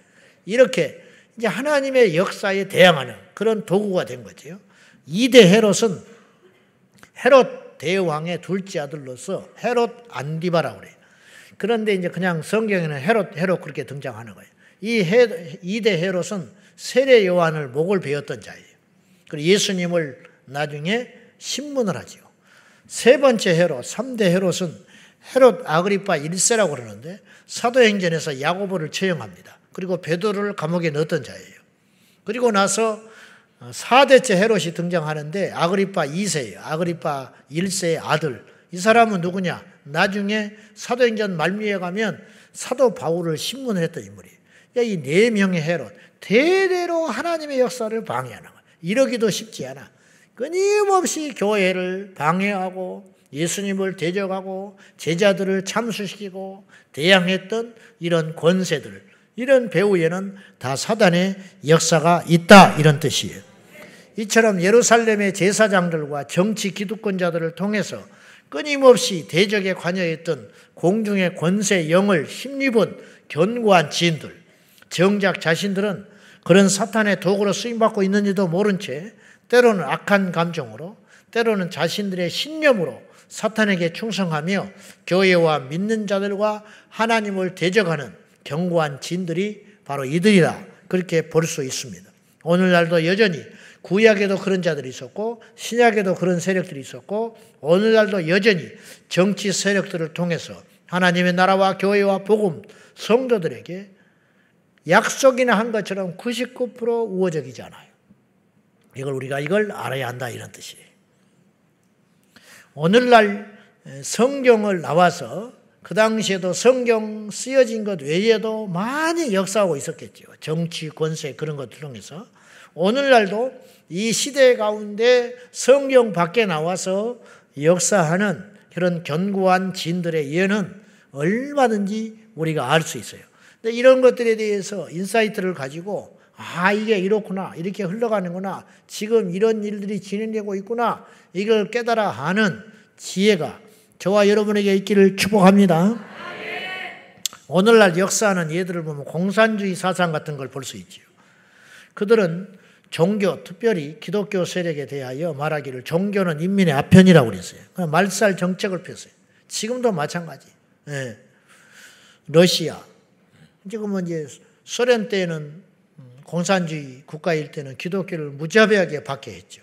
이렇게 이제 하나님의 역사에 대항하는 그런 도구가 된 거죠. 이 대 헤롯은 헤롯 대왕의 둘째 아들로서 헤롯 안디바라고 그래요. 그런데 이제 그냥 성경에는 헤롯, 헤롯 그렇게 등장하는 거예요. 이 이 대 헤롯은 세례 요한을 목을 베었던 자예요. 그리고 예수님을 나중에 신문을 하지요. 세 번째 헤롯, 삼 대 헤롯은 헤롯 아그리파 일 세라고 그러는데 사도행전에서 야고보를 처형합니다. 그리고 베드로를 감옥에 넣었던 자예요. 그리고 나서 사 대째 헤롯이 등장하는데 아그리파 이 세예요. 아그리파 일 세의 아들. 이 사람은 누구냐? 나중에 사도행전 말미에 가면 사도 바울을 신문을 했던 인물이에요. 이 네 명의 헤롯, 대대로 하나님의 역사를 방해하는 거예요. 이러기도 쉽지 않아. 끊임없이 교회를 방해하고 예수님을 대적하고 제자들을 참수시키고 대항했던 이런 권세들, 이런 배후에는 다 사단의 역사가 있다, 이런 뜻이에요. 이처럼 예루살렘의 제사장들과 정치 기득권자들을 통해서 끊임없이 대적에 관여했던 공중의 권세 영을 힘입은 견고한 지인들, 정작 자신들은 그런 사탄의 도구로 쓰임받고 있는지도 모른 채 때로는 악한 감정으로, 때로는 자신들의 신념으로 사탄에게 충성하며 교회와 믿는 자들과 하나님을 대적하는 견고한 지인들이 바로 이들이라, 그렇게 볼 수 있습니다. 오늘날도 여전히 구약에도 그런 자들이 있었고 신약에도 그런 세력들이 있었고 오늘날도 여전히 정치 세력들을 통해서 하나님의 나라와 교회와 복음, 성도들에게 약속이나 한 것처럼 구십구 퍼센트 우호적이지 않아요. 이걸 우리가 이걸 알아야 한다, 이런 뜻이에요. 오늘날 성경을 나와서 그 당시에도 성경 쓰여진 것 외에도 많이 역사하고 있었겠죠. 정치, 권세 그런 것들 통해서. 오늘날도 이 시대 가운데 성경 밖에 나와서 역사하는 그런 견고한 지인들의 예는 얼마든지 우리가 알 수 있어요. 근데 이런 것들에 대해서 인사이트를 가지고 아, 이게 이렇구나, 이렇게 흘러가는구나, 지금 이런 일들이 진행되고 있구나, 이걸 깨달아 하는 지혜가 저와 여러분에게 있기를 축복합니다. 오늘날 역사하는 예들을 보면 공산주의 사상 같은 걸 볼 수 있지요. 그들은 종교, 특별히 기독교 세력에 대하여 말하기를 종교는 인민의 아편이라고 그랬어요. 말살 정책을 폈어요. 지금도 마찬가지. 예. 러시아, 지금은 이제 소련 때는 공산주의 국가일 때는 기독교를 무자비하게 박해했죠.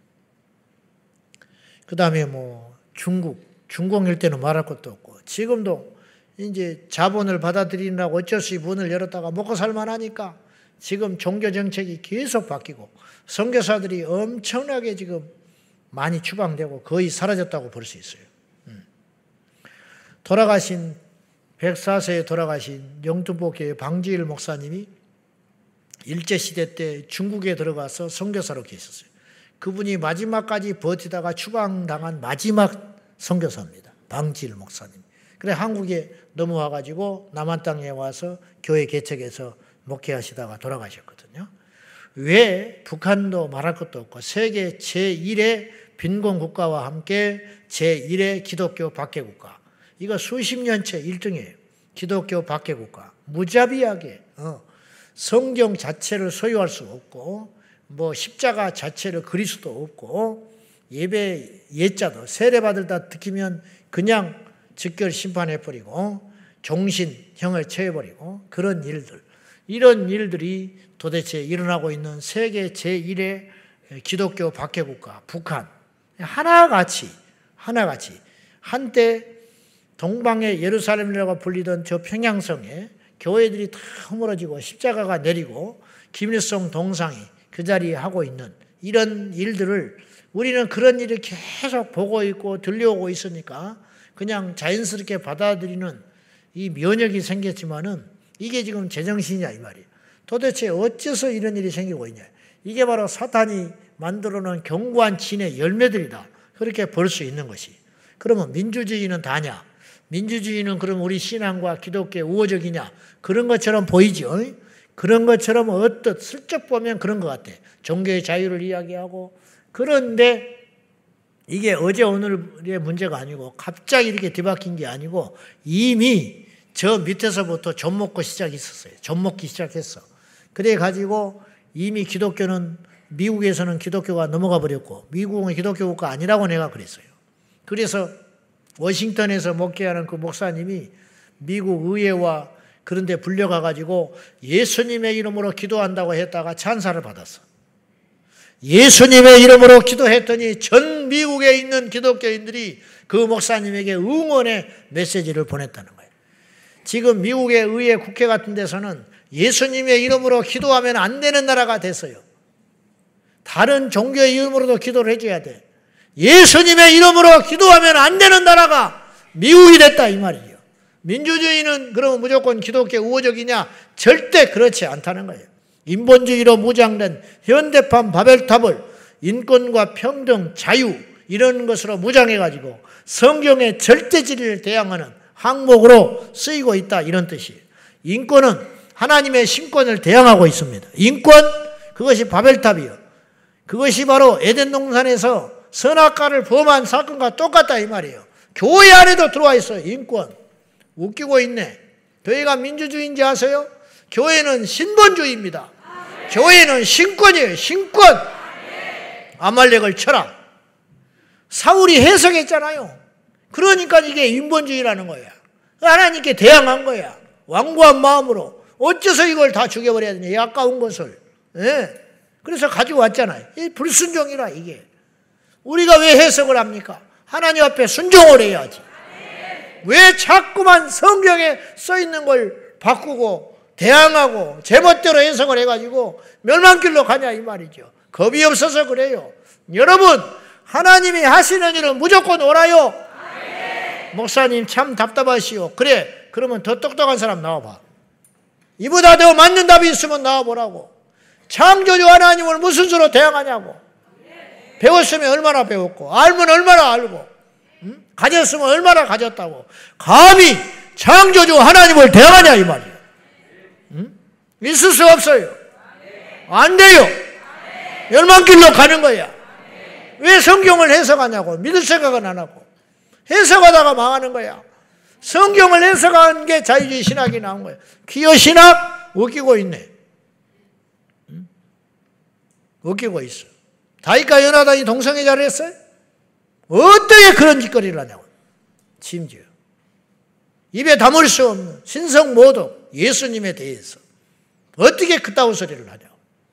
그 다음에 뭐 중국, 중공일 때는 말할 것도 없고, 지금도 이제 자본을 받아들이느라고 어쩔 수 없이 문을 열었다가 먹고 살만하니까 지금 종교 정책이 계속 바뀌고 선교사들이 엄청나게 지금 많이 추방되고 거의 사라졌다고 볼 수 있어요. 돌아가신 백사 세에 돌아가신 영등포교회 방지일 목사님이 일제시대 때 중국에 들어가서 선교사로 계셨어요. 그분이 마지막까지 버티다가 추방당한 마지막 선교사입니다. 방지일 목사님. 그래 한국에 넘어와가지고 남한 땅에 와서 교회 개척해서 목회하시다가 돌아가셨거든요. 왜 북한도 말할 것도 없고 세계 제일의 빈곤 국가와 함께 제일의 기독교 박해 국가. 이거 수십 년째 일 등이에요. 기독교 박해 국가. 무자비하게 어, 성경 자체를 소유할 수 없고 뭐 십자가 자체를 그릴 수도 없고 예배 예자도 세례받을다 듣기면 그냥 즉결 심판해버리고 종신형을 처해버리고 그런 일들. 이런 일들이 도대체 일어나고 있는 세계 제일의 기독교 박해 국가 북한. 하나같이 하나같이 한때 동방의 예루살렘이라고 불리던 저 평양성에 교회들이 다 허물어지고 십자가가 내리고 김일성 동상이 그 자리에 하고 있는 이런 일들을 우리는 그런 일을 계속 보고 있고 들려오고 있으니까 그냥 자연스럽게 받아들이는 이 면역이 생겼지만은 이게 지금 제정신이냐 이 말이에요. 도대체 어째서 이런 일이 생기고 있냐. 이게 바로 사탄이 만들어 놓은 견고한 진의 열매들이다. 그렇게 볼 수 있는 것이. 그러면 민주주의는 다냐? 민주주의는 그럼 우리 신앙과 기독교의 우호적이냐? 그런 것처럼 보이죠. 그런 것처럼 어떻 슬쩍 보면 그런 것 같아. 종교의 자유를 이야기하고. 그런데 이게 어제 오늘의 문제가 아니고 갑자기 이렇게 뒤바뀐 게 아니고 이미 저 밑에서부터 젖먹고 시작했었어요. 젖먹기 시작했어. 그래 가지고 이미 기독교는 미국에서는 기독교가 넘어가 버렸고 미국은 기독교가 아니라고 내가 그랬어요. 그래서 워싱턴에서 목회하는 그 목사님이 미국 의회와 그런 데 불려가 가지고 예수님의 이름으로 기도한다고 했다가 찬사를 받았어. 예수님의 이름으로 기도했더니 전 미국에 있는 기독교인들이 그 목사님에게 응원의 메시지를 보냈다는 거예요. 지금 미국의 의회 국회 같은 데서는 예수님의 이름으로 기도하면 안 되는 나라가 됐어요. 다른 종교의 이름으로도 기도를 해줘야 돼. 예수님의 이름으로 기도하면 안 되는 나라가 미국이 됐다 이 말이죠. 민주주의는 그러면 무조건 기독교 우호적이냐? 절대 그렇지 않다는 거예요. 인본주의로 무장된 현대판 바벨탑을 인권과 평등, 자유 이런 것으로 무장해가지고 성경의 절대 진리를 대항하는 항목으로 쓰이고 있다 이런 뜻이에요. 인권은 하나님의 신권을 대항하고 있습니다. 인권 그것이 바벨탑이요. 그것이 바로 에덴 동산에서 선악과를 범한 사건과 똑같다 이 말이에요. 교회 안에도 들어와 있어요. 인권. 웃기고 있네. 교회가 민주주의인지 아세요? 교회는 신본주의입니다. 교회는 신권이에요. 신권. 아말렉을 쳐라. 사울이 해석했잖아요. 그러니까 이게 인본주의라는 거야. 하나님께 대항한 거야. 완고한 마음으로. 어째서 이걸 다 죽여버려야 되냐. 이 아까운 것을. 예. 그래서 가지고 왔잖아요. 이 불순종이라 이게. 우리가 왜 해석을 합니까? 하나님 앞에 순종을 해야지. 왜 자꾸만 성경에 써있는 걸 바꾸고 대항하고 제멋대로 해석을 해가지고 멸망길로 가냐 이 말이죠. 겁이 없어서 그래요. 여러분 하나님이 하시는 일은 무조건 옳아요. 목사님 참 답답하시오. 그래 그러면 더 똑똑한 사람 나와봐. 이보다 더 맞는 답이 있으면 나와보라고. 창조주 하나님을 무슨 수로 대항하냐고. 배웠으면 얼마나 배웠고 알면 얼마나 알고 응? 가졌으면 얼마나 가졌다고. 감히 창조주 하나님을 대항하냐 이 말이에요. 응? 있을 수 없어요. 안 돼요. 멸망길로 가는 거야. 왜 성경을 해석하냐고. 믿을 생각은 안 하고 해석하다가 망하는 거야. 성경을 해석한 게 자유주의 신학이 나온 거야. 기여 신학 웃기고 있네. 응? 웃기고 있어. 다윗과 요나단이 동성애자를 했어요? 어떻게 그런 짓거리를 하냐고. 심지어 입에 담을 수 없는 신성모독 예수님에 대해서 어떻게 그따위 소리를 하냐고.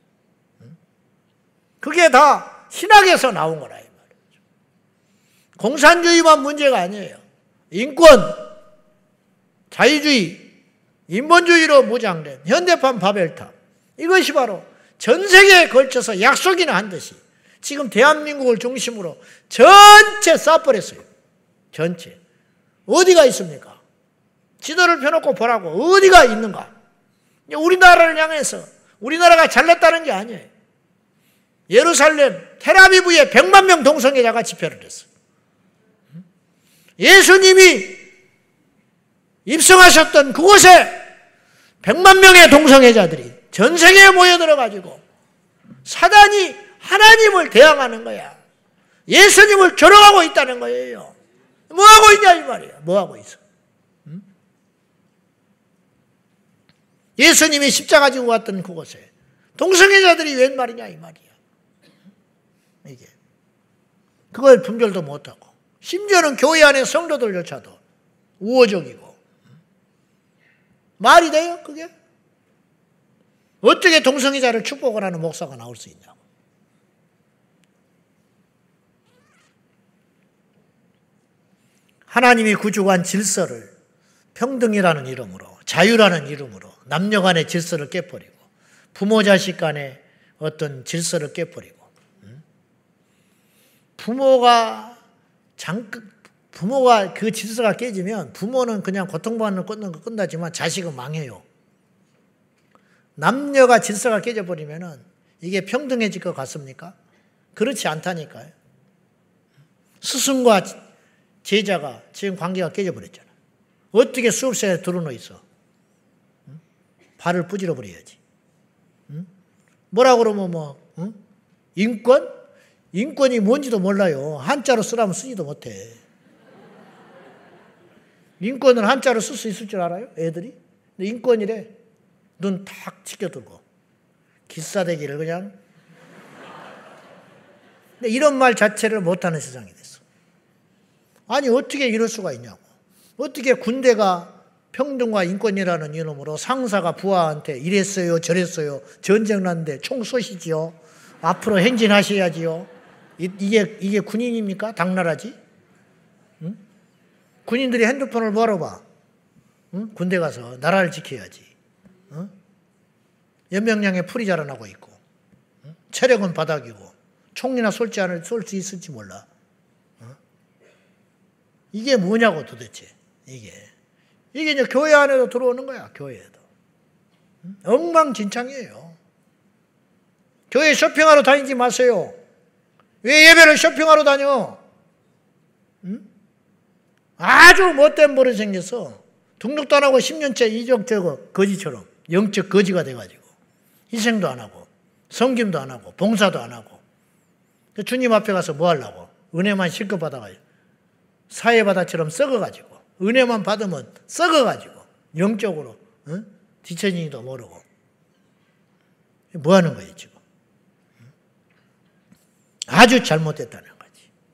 그게 다 신학에서 나온 거라 이 말이죠. 공산주의만 문제가 아니에요. 인권, 자유주의, 인본주의로 무장된 현대판 바벨탑 이것이 바로 전 세계에 걸쳐서 약속이나 한 듯이 지금 대한민국을 중심으로 전체 쏴버렸어요. 전체. 어디가 있습니까? 지도를 펴놓고 보라고. 어디가 있는가? 우리나라를 향해서 우리나라가 잘났다는 게 아니에요. 예루살렘, 텔아비브에 백만 명 동성애자가 집회를 했어요. 예수님이 입성하셨던 그곳에 백만 명의 동성애자들이 전 세계에 모여들어가지고 사단이 하나님을 대항하는 거야. 예수님을 조롱하고 있다는 거예요. 뭐하고 있냐 이 말이야. 뭐하고 있어. 응? 예수님이 십자가 지고 왔던 그곳에 동성애자들이 웬 말이냐 이 말이야. 이게 그걸 분별도 못하고 심지어는 교회 안에 성도들조차도 우호적이고 말이 돼요 그게? 어떻게 동성애자를 축복을 하는 목사가 나올 수 있냐고. 하나님이 구축한 질서를 평등이라는 이름으로 자유라는 이름으로 남녀 간의 질서를 깨버리고 부모 자식 간의 어떤 질서를 깨버리고 부모가 잠깐 부모가 그 질서가 깨지면 부모는 그냥 고통받는 거 끝나지만 자식은 망해요. 남녀가 질서가 깨져버리면은 이게 평등해질 것 같습니까? 그렇지 않다니까요. 스승과 제자가 지금 관계가 깨져버렸잖아. 어떻게 수업시간에 들어놓여 있어? 응? 발을 부질러 버려야지. 응? 뭐라 그러면 뭐 응? 인권? 인권이 뭔지도 몰라요. 한자로 쓰라면 쓰지도 못해. 인권을 한자로 쓸 수 있을 줄 알아요? 애들이? 근데 인권이래. 눈 탁 치켜들고 기싸대기를 그냥. 근데 이런 말 자체를 못하는 세상이 됐어. 아니 어떻게 이럴 수가 있냐고. 어떻게 군대가 평등과 인권이라는 이름으로 상사가 부하한테 이랬어요 저랬어요 전쟁 났는데 총 쏘시지요. 앞으로 행진하셔야지요. 이, 이게, 이게 군인입니까? 당나라지? 응? 군인들이 핸드폰을 뭐하러 봐? 응? 군대 가서 나라를 지켜야지. 응? 연명량에 풀이 자라나고 있고, 응? 체력은 바닥이고, 총이나 쏠지 않을 쏠 수 있을지 몰라. 응? 이게 뭐냐고 도대체, 이게. 이게 이제 교회 안에도 들어오는 거야, 교회에도. 응? 엉망진창이에요. 교회 쇼핑하러 다니지 마세요. 왜 예배를 쇼핑하러 다녀? 응? 아주 못된 버릇이 생겼어. 등록도 안 하고 십 년째 이적 저거 거지처럼 영적 거지가 돼가지고 희생도 안 하고 섬김도 안 하고 봉사도 안 하고 주님 앞에 가서 뭐 하려고? 은혜만 실컷 받아가지고 사회바다처럼 썩어가지고 은혜만 받으면 썩어가지고 영적으로 응? 뒤처지지도 모르고 뭐 하는 거예요 지금? 아주 잘못됐다는 거지.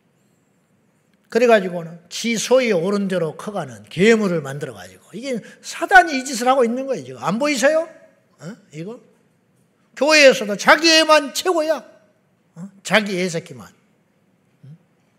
그래가지고는 지 소위 옳은 대로 커가는 괴물을 만들어가지고 이게 사단이 이 짓을 하고 있는 거예요 지금. 안 보이세요? 어? 이거? 교회에서도 자기 애만 최고야. 어? 자기 애 새끼만. 응?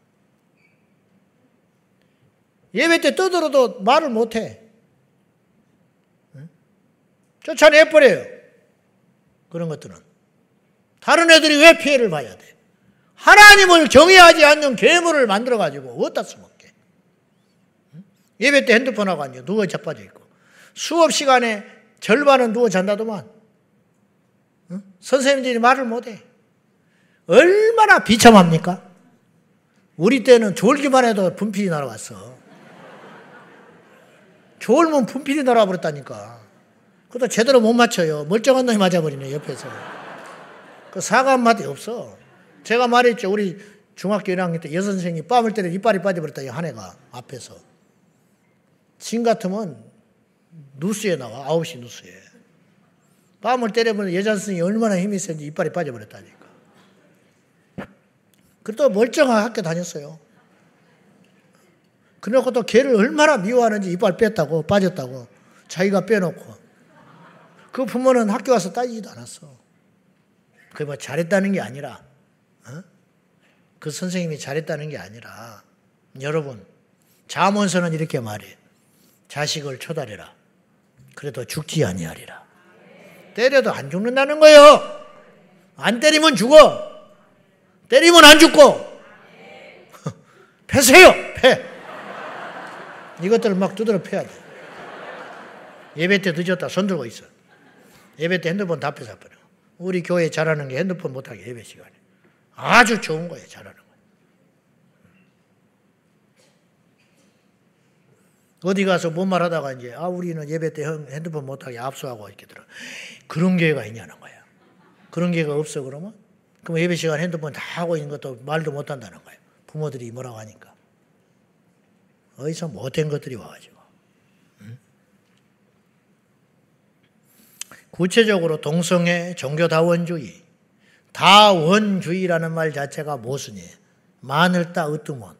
예배 때 떠들어도 말을 못해. 응? 쫓아내버려요. 그런 것들은. 다른 애들이 왜 피해를 봐야 돼? 하나님을 경외하지 않는 괴물을 만들어가지고 어디다 써먹게. 예배 때 핸드폰하고 앉아 누워 자빠져 있고 수업 시간에 절반은 누워 잔다더만 응? 선생님들이 말을 못해. 얼마나 비참합니까? 우리 때는 졸기만 해도 분필이 날아왔어. 졸면 분필이 날아버렸다니까. 그것도 제대로 못 맞춰요. 멀쩡한 놈이 맞아버리네 옆에서. 그 사과 한마디 없어. 제가 말했죠. 우리 중학교 일 학년 때 여선생이 뺨을 때려 이빨이 빠져버렸다. 이 한 애가 앞에서. 지금 같으면 뉴스에 나와. 아홉 시 뉴스에. 뺨을 때려보면 여자 선생이 얼마나 힘이 센지 이빨이 빠져버렸다니까. 그래도 멀쩡한 학교 다녔어요. 그래놓고 또 걔를 얼마나 미워하는지 이빨 뺐다고 빠졌다고 자기가 빼놓고. 그 부모는 학교 와서 따지지도 않았어. 그게 뭐 잘했다는 게 아니라 어? 그 선생님이 잘했다는 게 아니라 여러분 잠언서는 이렇게 말해. 자식을 초달해라. 그래도 죽지 아니하리라. 때려도 안 죽는다는 거예요. 안 때리면 죽어. 때리면 안 죽고. 패세요. 패. 이것들을 막 두드려 패야 돼. 예배 때 늦었다 손 들고 있어. 예배 때 핸드폰 다 뺏어버려. 우리 교회 잘하는 게 핸드폰 못하게 예배 시간에. 아주 좋은 거예요. 잘하는 거예요. 어디 가서 뭔 말하다가 이제 아 우리는 예배 때 핸드폰 못하게 압수하고 이렇게 들어. 그런 기회가 있냐는 거야. 그런 기회가 없어 그러면? 그럼 예배 시간 핸드폰 다 하고 있는 것도 말도 못한다는 거예요. 부모들이 뭐라고 하니까. 어디서 못된 것들이 와가지고. 응? 구체적으로 동성애, 종교다원주의, 다원주의라는 말 자체가 모순이에요. 마늘 따 으뜸원.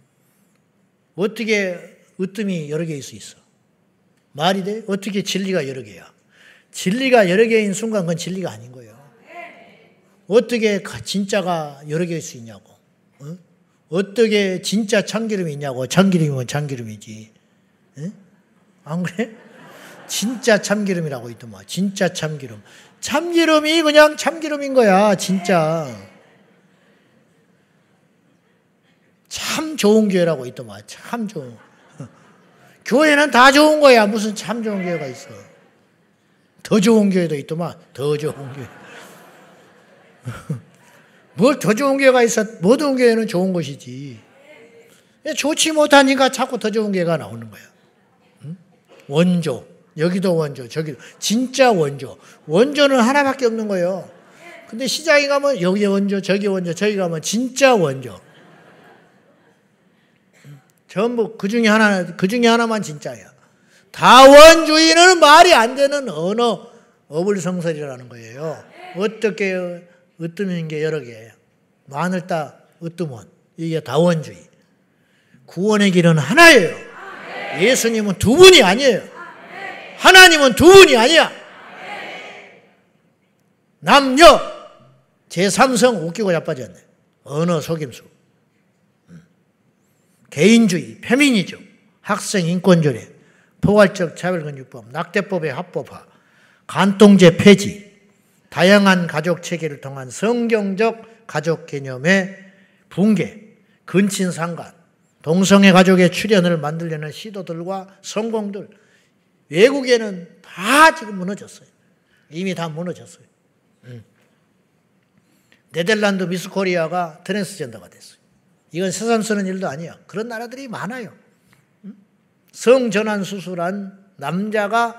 어떻게 으뜸이 여러 개일 수 있어? 말이 돼? 어떻게 진리가 여러 개야? 진리가 여러 개인 순간 그건 진리가 아닌 거예요. 어떻게 진짜가 여러 개일 수 있냐고. 어? 어떻게 진짜 참기름이 있냐고. 참기름이면 참기름이지. 에? 안 그래? 진짜 참기름이라고 있더만. 진짜 참기름. 참기름이 그냥 참기름인 거야. 진짜. 참 좋은 교회라고 있더만. 참 좋은. 교회는 다 좋은 거야. 무슨 참 좋은 교회가 있어. 더 좋은 교회도 있더만. 더 좋은 교회. 뭘 더 좋은 교회가 있어. 모든 교회는 좋은 것이지. 좋지 못하니까 자꾸 더 좋은 교회가 나오는 거야. 응? 원조. 여기도 원조, 저기도. 진짜 원조. 원조는 하나밖에 없는 거예요. 근데 시장에 가면 여기 원조, 저기 원조, 저기 가면 진짜 원조. 전부 그 중에 하나, 그 중에 하나만 진짜야. 다원주의는 말이 안 되는 언어, 어불성설이라는 거예요. 어떻게 으뜸인 게 여러 개예요. 마늘 따 으뜸원. 이게 다원주의. 구원의 길은 하나예요. 예수님은 두 분이 아니에요. 하나님은 두 분이 아니야. 남녀 제삼성 웃기고 자빠졌네. 언어 속임수. 개인주의, 페미니즘, 학생 인권조례, 포괄적 차별금지법, 낙태법의 합법화, 간통죄 폐지, 다양한 가족 체계를 통한 성경적 가족 개념의 붕괴, 근친상간, 동성애 가족의 출현을 만들려는 시도들과 성공들, 외국에는 다 지금 무너졌어요. 이미 다 무너졌어요. 음. 네덜란드 미스 코리아가 트랜스젠더가 됐어요. 이건 새삼 쓰는 일도 아니야. 그런 나라들이 많아요. 음? 성전환 수술한 남자가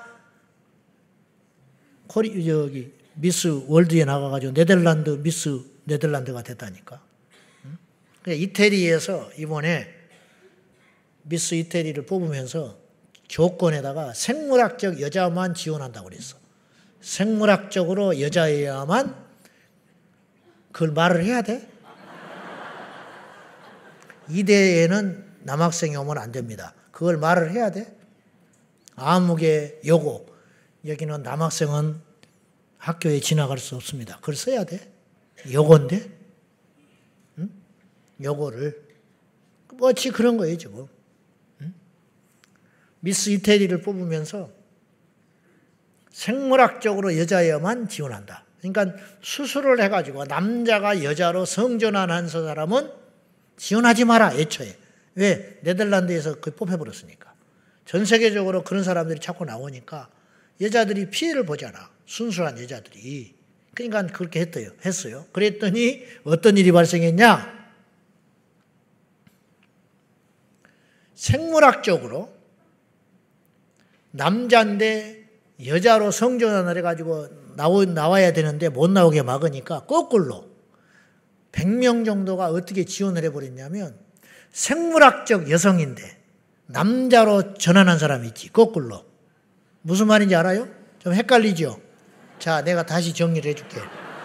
코리, 저기, 미스 월드에 나가가지고 네덜란드 미스 네덜란드가 됐다니까. 음? 이태리에서 이번에 미스 이태리를 뽑으면서 조건에다가 생물학적 여자만 지원한다고 그랬어. 생물학적으로 여자여야만 그걸 말을 해야 돼? 이대에는 남학생이 오면 안 됩니다. 그걸 말을 해야 돼? 아무개 요고 여기는 남학생은 학교에 지나갈 수 없습니다. 그걸 써야 돼? 요건데? 응? 요거를 뭐지 그런 거예요 지금. 응? 미스 이태리를 뽑으면서 생물학적으로 여자여만 지원한다. 그러니까 수술을 해가지고 남자가 여자로 성전환한 사람은 지원하지 마라 애초에. 왜? 네덜란드에서 그 뽑혀버렸으니까. 전 세계적으로 그런 사람들이 자꾸 나오니까 여자들이 피해를 보잖아. 순수한 여자들이. 그러니까 그렇게 했어요. 했어요. 그랬더니 어떤 일이 발생했냐? 생물학적으로 남자인데 여자로 성전환을 해가지고 나오, 나와야 되는데 못 나오게 막으니까 거꾸로 백 명 정도가 어떻게 지원을 해버렸냐면 생물학적 여성인데 남자로 전환한 사람이 있지. 거꾸로. 무슨 말인지 알아요? 좀 헷갈리죠? 자, 내가 다시 정리를 해줄게.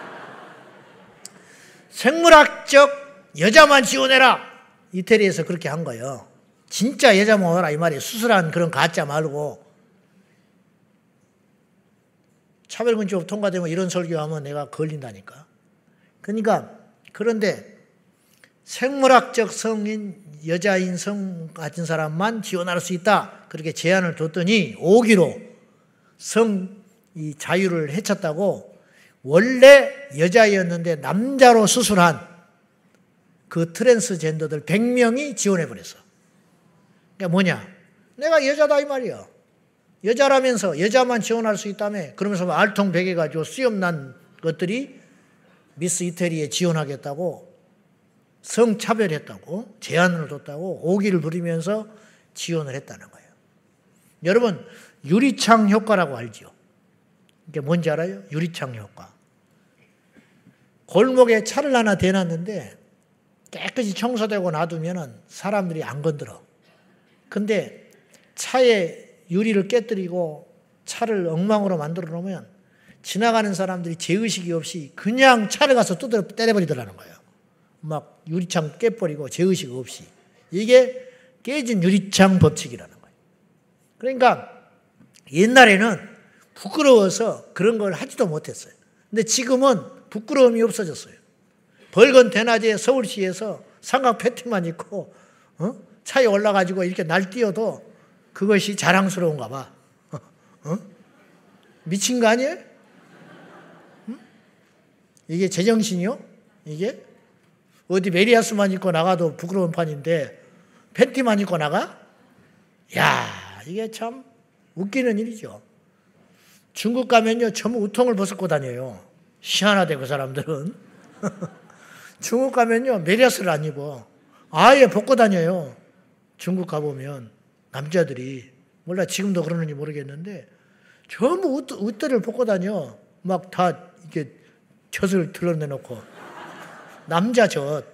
생물학적 여자만 지원해라. 이태리에서 그렇게 한 거예요. 진짜 여자만 오라 이 말이에요. 수술한 그런 가짜 말고. 차별금지법 통과되면 이런 설교하면 내가 걸린다니까. 그러니까 그런데 생물학적 성인 여자인 성 가진 사람만 지원할 수 있다. 그렇게 제한을 뒀더니 오기로 성 이 자유를 해쳤다고 원래 여자였는데 남자로 수술한 그 트랜스젠더들 백 명이 지원해버렸어. 그러니까 뭐냐? 내가 여자다 이 말이야. 여자라면서 여자만 지원할 수 있다며. 그러면서 알통백해가지고 수염난 것들이 미스 이태리에 지원하겠다고 성차별했다고 제안을 뒀다고 오기를 부리면서 지원을 했다는 거예요. 여러분 유리창 효과라고 알죠? 이게 뭔지 알아요? 유리창 효과. 골목에 차를 하나 대놨는데 깨끗이 청소되고 놔두면 사람들이 안 건드려. 근데 차에 유리를 깨뜨리고 차를 엉망으로 만들어 놓으면 지나가는 사람들이 죄의식이 없이 그냥 차를 가서 두드려 때려버리더라는 거예요. 막 유리창 깨버리고 죄의식 없이. 이게 깨진 유리창 법칙이라는 거예요. 그러니까 옛날에는 부끄러워서 그런 걸 하지도 못했어요. 근데 지금은 부끄러움이 없어졌어요. 벌건 대낮에 서울시에서 삼각 팬티만 입고 어? 차에 올라가지고 이렇게 날뛰어도 그것이 자랑스러운가 봐. 어? 미친 거 아니에요? 응? 이게 제정신이요? 이게? 어디 메리아스만 입고 나가도 부끄러운 판인데 팬티만 입고 나가? 야, 이게 참 웃기는 일이죠. 중국 가면요 전부 우통을 벗고 다녀요. 희한하대 그 사람들은. 중국 가면요 메리아스를 안 입어. 아예 벗고 다녀요. 중국 가보면 남자들이. 몰라 지금도 그러는지 모르겠는데 전부 옷, 옷들을 벗고 다녀. 막 다 이렇게 젖을 드러내놓고. 남자 젖.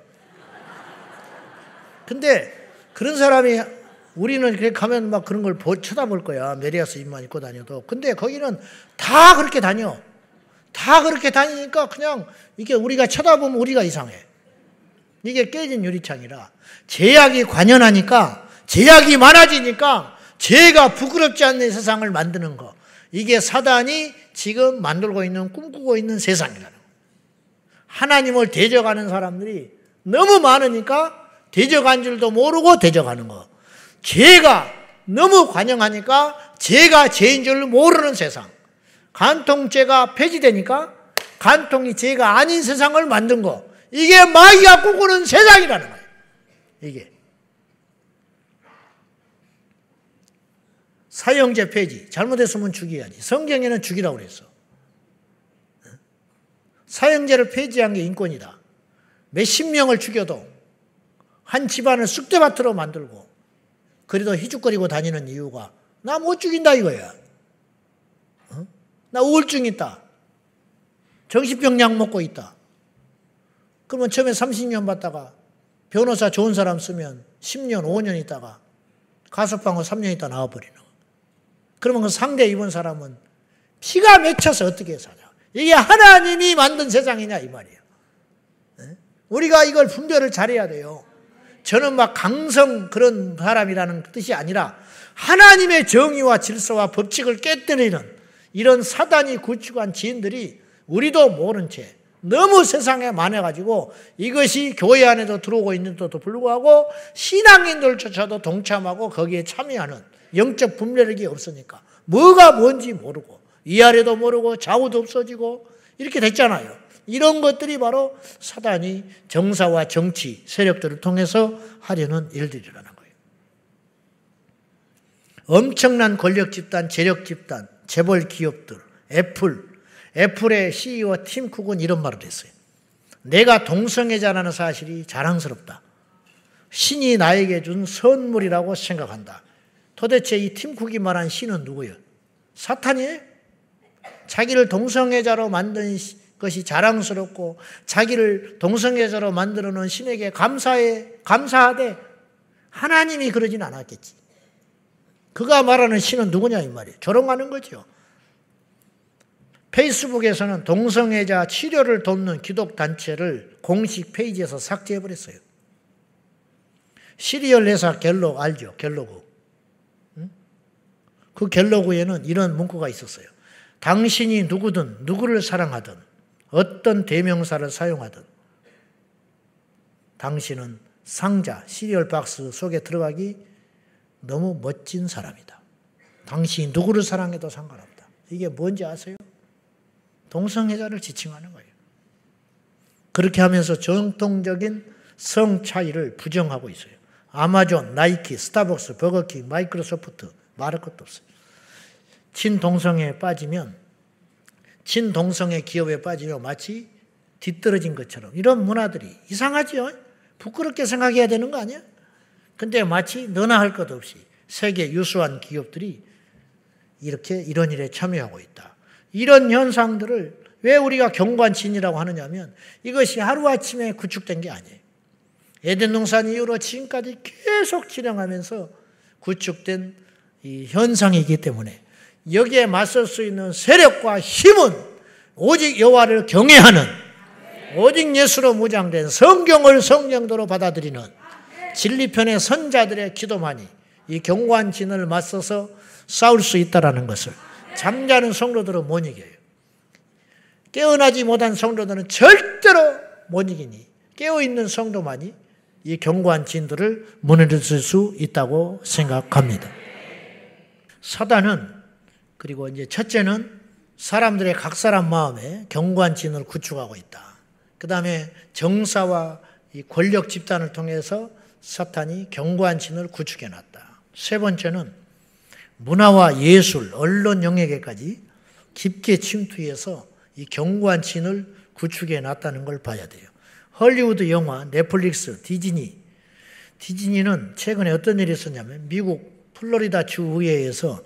근데 그런 사람이 우리는 그렇게 가면 막 그런 걸 쳐다볼 거야. 메리아스 입만 입고 다녀도. 근데 거기는 다 그렇게 다녀. 다 그렇게 다니니까 그냥 이게 우리가 쳐다보면 우리가 이상해. 이게 깨진 유리창이라 죄악이 관연하니까 죄악이 많아지니까 죄가 부끄럽지 않는 세상을 만드는 거. 이게 사단이 지금 만들고 있는 꿈꾸고 있는 세상이라는 거. 하나님을 대적하는 사람들이 너무 많으니까 대적한 줄도 모르고 대적하는 거. 죄가 너무 관영하니까 죄가 죄인 줄 모르는 세상. 간통죄가 폐지되니까 간통이 죄가 아닌 세상을 만든 거. 이게 마귀가 꿈꾸는 세상이라는 거예요. 이게. 사형제 폐지. 잘못했으면 죽여야지. 성경에는 죽이라고 그랬어. 사형제를 폐지한 게 인권이다. 몇십 명을 죽여도 한 집안을 쑥대밭으로 만들고 그래도 희죽거리고 다니는 이유가 나 못 죽인다 이거야. 어? 나 우울증 있다. 정신병 약 먹고 있다. 그러면 처음에 삼십 년 받다가 변호사 좋은 사람 쓰면 십 년, 오 년 있다가 가석방을 삼 년 있다 나와버리는 거야. 그러면 그 상대 입은 사람은 피가 맺혀서 어떻게 사냐. 이게 하나님이 만든 세상이냐 이 말이에요. 네? 우리가 이걸 분별을 잘해야 돼요. 저는 막 강성 그런 사람이라는 뜻이 아니라 하나님의 정의와 질서와 법칙을 깨뜨리는 이런 사단이 구축한 지인들이 우리도 모른 채 너무 세상에 많아가지고 이것이 교회 안에도 들어오고 있는데도 불구하고 신앙인들조차도 동참하고 거기에 참여하는 영적 분별력이 없으니까 뭐가 뭔지 모르고 위아래도 모르고 좌우도 없어지고 이렇게 됐잖아요. 이런 것들이 바로 사단이 정사와 정치 세력들을 통해서 하려는 일들이라는 거예요. 엄청난 권력 집단, 재력 집단, 재벌 기업들, 애플, 애플의 씨이오 팀 쿡은 이런 말을 했어요. 내가 동성애자라는 사실이 자랑스럽다. 신이 나에게 준 선물이라고 생각한다. 도대체 이 팀 쿡이 말한 신은 누구예요? 사탄이에요? 자기를 동성애자로 만든 것이 자랑스럽고 자기를 동성애자로 만들어 놓은 신에게 감사해, 감사하되 하나님이 그러진 않았겠지. 그가 말하는 신은 누구냐 이 말이에요. 조롱하는 거죠. 페이스북에서는 동성애자 치료를 돕는 기독단체를 공식 페이지에서 삭제해버렸어요. 시리얼 회사 갤록 알죠? 갤로그. 응? 그 갤로그에는 이런 문구가 있었어요. 당신이 누구든 누구를 사랑하든 어떤 대명사를 사용하든 당신은 상자, 시리얼 박스 속에 들어가기 너무 멋진 사람이다. 당신이 누구를 사랑해도 상관없다. 이게 뭔지 아세요? 동성애자를 지칭하는 거예요. 그렇게 하면서 전통적인 성 차이를 부정하고 있어요. 아마존, 나이키, 스타벅스, 버거킹, 마이크로소프트 말할 것도 없어요. 친동성애에 빠지면 친동성애 기업에 빠지면 마치 뒤떨어진 것처럼 이런 문화들이 이상하죠? 부끄럽게 생각해야 되는 거 아니야? 근데 마치 너나 할 것 없이 세계 유수한 기업들이 이렇게 이런 일에 참여하고 있다. 이런 현상들을 왜 우리가 경관진이라고 하느냐면 이것이 하루아침에 구축된 게 아니에요. 에덴 동산 이후로 지금까지 계속 진행하면서 구축된 이 현상이기 때문에 여기에 맞설 수 있는 세력과 힘은 오직 여호와를 경외하는 오직 예수로 무장된 성경을 성령도로 받아들이는 진리편의 선자들의 기도만이 이 경관진을 맞서서 싸울 수 있다는 것을 잠자는 성도들은 못 이겨요. 깨어나지 못한 성도들은 절대로 못 이기니 깨어있는 성도만이 이 경관진들을 무너뜨릴 수 있다고 생각합니다. 사단은 그리고 이제 첫째는 사람들의 각 사람 마음에 경관진을 구축하고 있다. 그 다음에 정사와 이 권력 집단을 통해서 사탄이 경관진을 구축해놨다. 세 번째는 문화와 예술, 언론 영역에까지 깊게 침투해서 이 경관진을 구축해놨다는 걸 봐야 돼요. 헐리우드 영화, 넷플릭스, 디즈니. 디즈니는 최근에 어떤 일이 있었냐면 미국 플로리다 주의회에서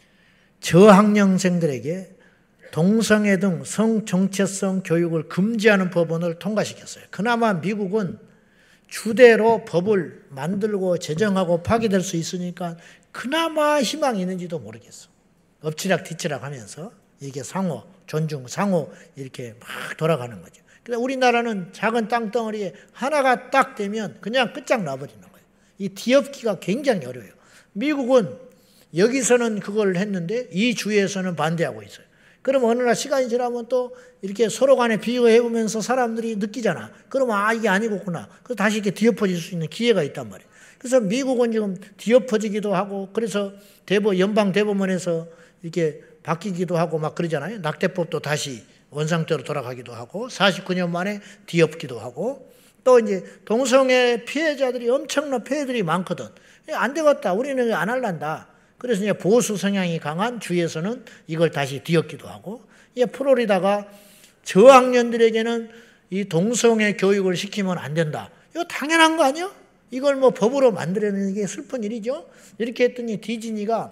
저학년생들에게 동성애 등 성정체성 교육을 금지하는 법안을 통과시켰어요. 그나마 미국은 주대로 법을 만들고 제정하고 파기될 수 있으니까 그나마 희망이 있는지도 모르겠어. 엎치락 뒤치락 하면서 이게 상호 존중, 상호 이렇게 막 돌아가는 거죠. 근데 우리나라는 작은 땅덩어리에 하나가 딱 되면 그냥 끝장나버리는 거예요. 이 뒤엎기가 굉장히 어려워요. 미국은 여기서는 그걸 했는데 이 주에서는 반대하고 있어요. 그럼 어느 날 시간이 지나면 또 이렇게 서로 간에 비교해보면서 사람들이 느끼잖아. 그러면 아, 이게 아니겠구나. 그래서 다시 이렇게 뒤엎어질 수 있는 기회가 있단 말이에요. 그래서 미국은 지금 뒤엎어지기도 하고, 그래서 대법, 연방 대법원에서 이렇게 바뀌기도 하고 막 그러잖아요. 낙태법도 다시 원상태로 돌아가기도 하고, 사십구 년 만에 뒤엎기도 하고, 또 이제 동성애 피해자들이 엄청난 피해들이 많거든. 안 되겠다. 우리는 안 할란다. 그래서 이제 보수 성향이 강한 주에서는 이걸 다시 뒤엎기도 하고, 이제 플로리다가 저학년들에게는 이 동성애 교육을 시키면 안 된다. 이거 당연한 거 아니야? 이걸 뭐 법으로 만들어내는 게 슬픈 일이죠. 이렇게 했더니 디즈니가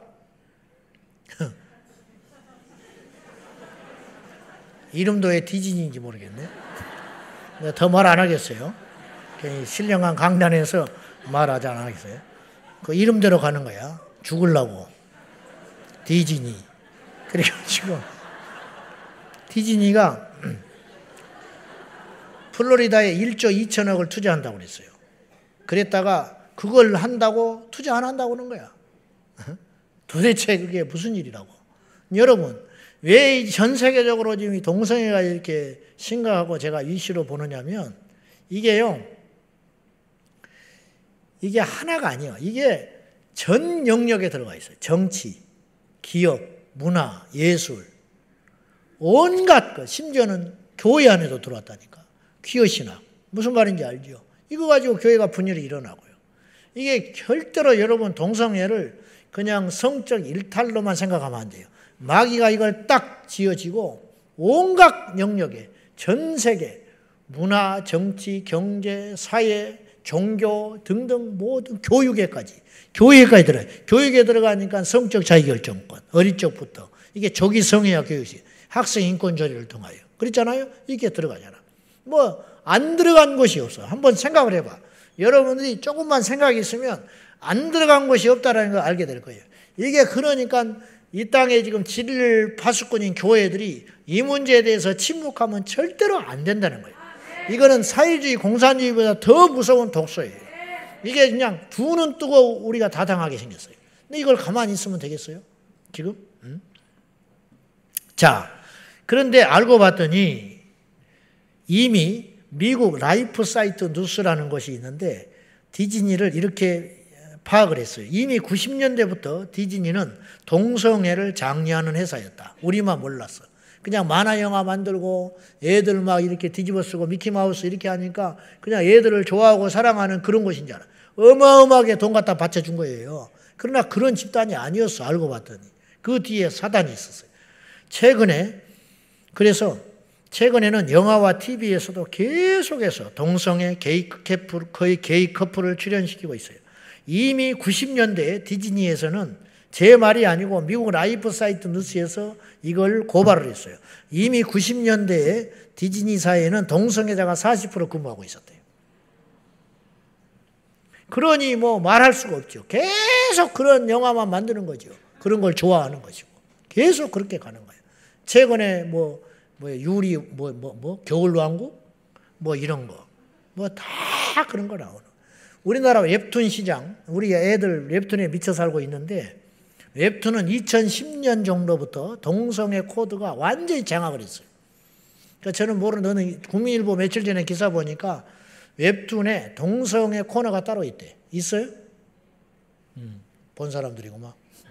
이름도 왜 디즈니인지 모르겠네. 더 말 안 하겠어요. 신령한 강단에서 말하지 안 하겠어요. 그 이름대로 가는 거야. 죽으려고. 디즈니. 그래가지고 디즈니가 플로리다에 일조 이천억을 투자한다고 그랬어요. 그랬다가 그걸 한다고 투자 안 한다고 그러는 거야. 도대체 그게 무슨 일이라고. 여러분, 왜 전 세계적으로 지금 동성애가 이렇게 심각하고 제가 이슈로 보느냐면, 이게요, 이게 하나가 아니에요. 이게 전 영역에 들어가 있어요. 정치, 기업, 문화, 예술, 온갖 것, 심지어는 교회 안에도 들어왔다니까. 퀴어 신학. 무슨 말인지 알죠? 이거 가지고 교회가 분열이 일어나고요. 이게 절대로 여러분 동성애를 그냥 성적 일탈로만 생각하면 안 돼요. 마귀가 이걸 딱 지어지고 온갖 영역에 전 세계 문화, 정치, 경제, 사회, 종교 등등 모든 교육에까지 교육에까지 들어가요. 교육에 들어가니까 성적 자기결정권 어릴 적부터 이게 조기 성애화 교육이 학생 인권 조례를 통하여 그랬잖아요. 이게 들어가잖아. 뭐 안 들어간 것이 없어. 한번 생각을 해봐. 여러분들이 조금만 생각이 있으면 안 들어간 것이 없다는 걸 알게 될 거예요. 이게 그러니까 이 땅에 지금 진리를 파수꾼인 교회들이 이 문제에 대해서 침묵하면 절대로 안 된다는 거예요. 이거는 사회주의, 공산주의보다 더 무서운 독소예요. 이게 그냥 두 눈 뜨고 우리가 다 당하게 생겼어요. 근데 이걸 가만히 있으면 되겠어요? 지금? 음? 자, 그런데 알고 봤더니 이미 미국 라이프 사이트 뉴스라는 것이 있는데 디즈니를 이렇게 파악을 했어요. 이미 구십 년대부터 디즈니는 동성애를 장려하는 회사였다. 우리만 몰랐어. 그냥 만화 영화 만들고 애들 막 이렇게 뒤집어 쓰고 미키마우스 이렇게 하니까 그냥 애들을 좋아하고 사랑하는 그런 것인 줄 알아. 어마어마하게 돈 갖다 바쳐준 거예요. 그러나 그런 집단이 아니었어. 알고 봤더니. 그 뒤에 사단이 있었어요. 최근에 그래서 최근에는 영화와 티비에서도 계속해서 동성애 게이 커플, 거의 게이 커플을 출연시키고 있어요. 이미 구십 년대에 디즈니에서는 제 말이 아니고 미국 라이프 사이트 뉴스에서 이걸 고발을 했어요. 이미 구십 년대에 디즈니사에는 동성애자가 사십 퍼센트 근무하고 있었대요. 그러니 뭐 말할 수가 없죠. 계속 그런 영화만 만드는 거죠. 그런 걸 좋아하는 것이고. 계속 그렇게 가는 거예요. 최근에 뭐, 뭐 유리, 뭐, 뭐, 뭐, 겨울왕국? 뭐 이런 거. 뭐 다 그런 거 나오는. 우리나라 웹툰 시장, 우리 애들 웹툰에 미쳐 살고 있는데 웹툰은 이천십 년 정도부터 동성애 코드가 완전히 장악을 했어요. 그러니까 저는 모르는 국민일보 며칠 전에 기사 보니까 웹툰에 동성애 코너가 따로 있대. 있어요? 음, 본 사람들이구만.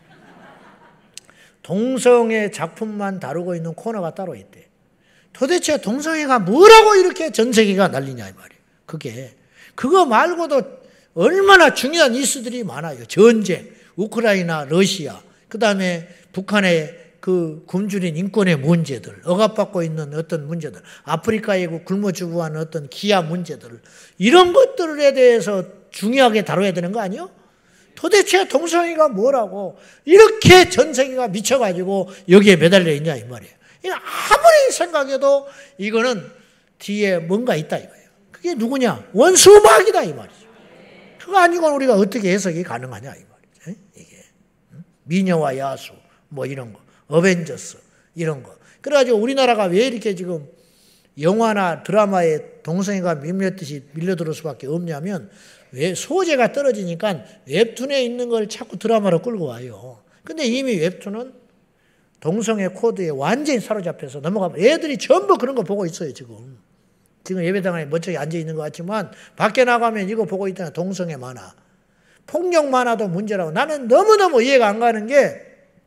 동성애 작품만 다루고 있는 코너가 따로 있대. 도대체 동성애가 뭐라고 이렇게 전 세계가 난리냐 이 말이에요. 그게 그거 말고도 얼마나 중요한 이슈들이 많아요. 전쟁, 우크라이나, 러시아, 그 다음에 북한의 그 굶주린 인권의 문제들, 억압받고 있는 어떤 문제들, 아프리카에 굶어 죽어가는 어떤 기아 문제들, 이런 것들에 대해서 중요하게 다뤄야 되는 거 아니에요? 도대체 동성애가 뭐라고 이렇게 전 세계가 미쳐가지고 여기에 매달려 있냐 이 말이에요. 아무리 생각해도 이거는 뒤에 뭔가 있다 이거예요. 그게 누구냐? 원수마귀다 이 말이죠. 그거 아니고 우리가 어떻게 해석이 가능하냐 이 말이죠. 이게 미녀와 야수 뭐 이런 거, 어벤져스 이런 거 그래가지고 우리나라가 왜 이렇게 지금 영화나 드라마에 동성애가 밀렸듯이 밀려들 수밖에 없냐면 왜 소재가 떨어지니까 웹툰에 있는 걸 자꾸 드라마로 끌고 와요. 근데 이미 웹툰은 동성애 코드에 완전히 사로잡혀서 넘어가면 애들이 전부 그런 거 보고 있어요, 지금. 지금 예배당에 멋지게 앉아있는 것 같지만 밖에 나가면 이거 보고 있다가 동성애 만화. 폭력 만화도 문제라고. 나는 너무너무 이해가 안 가는 게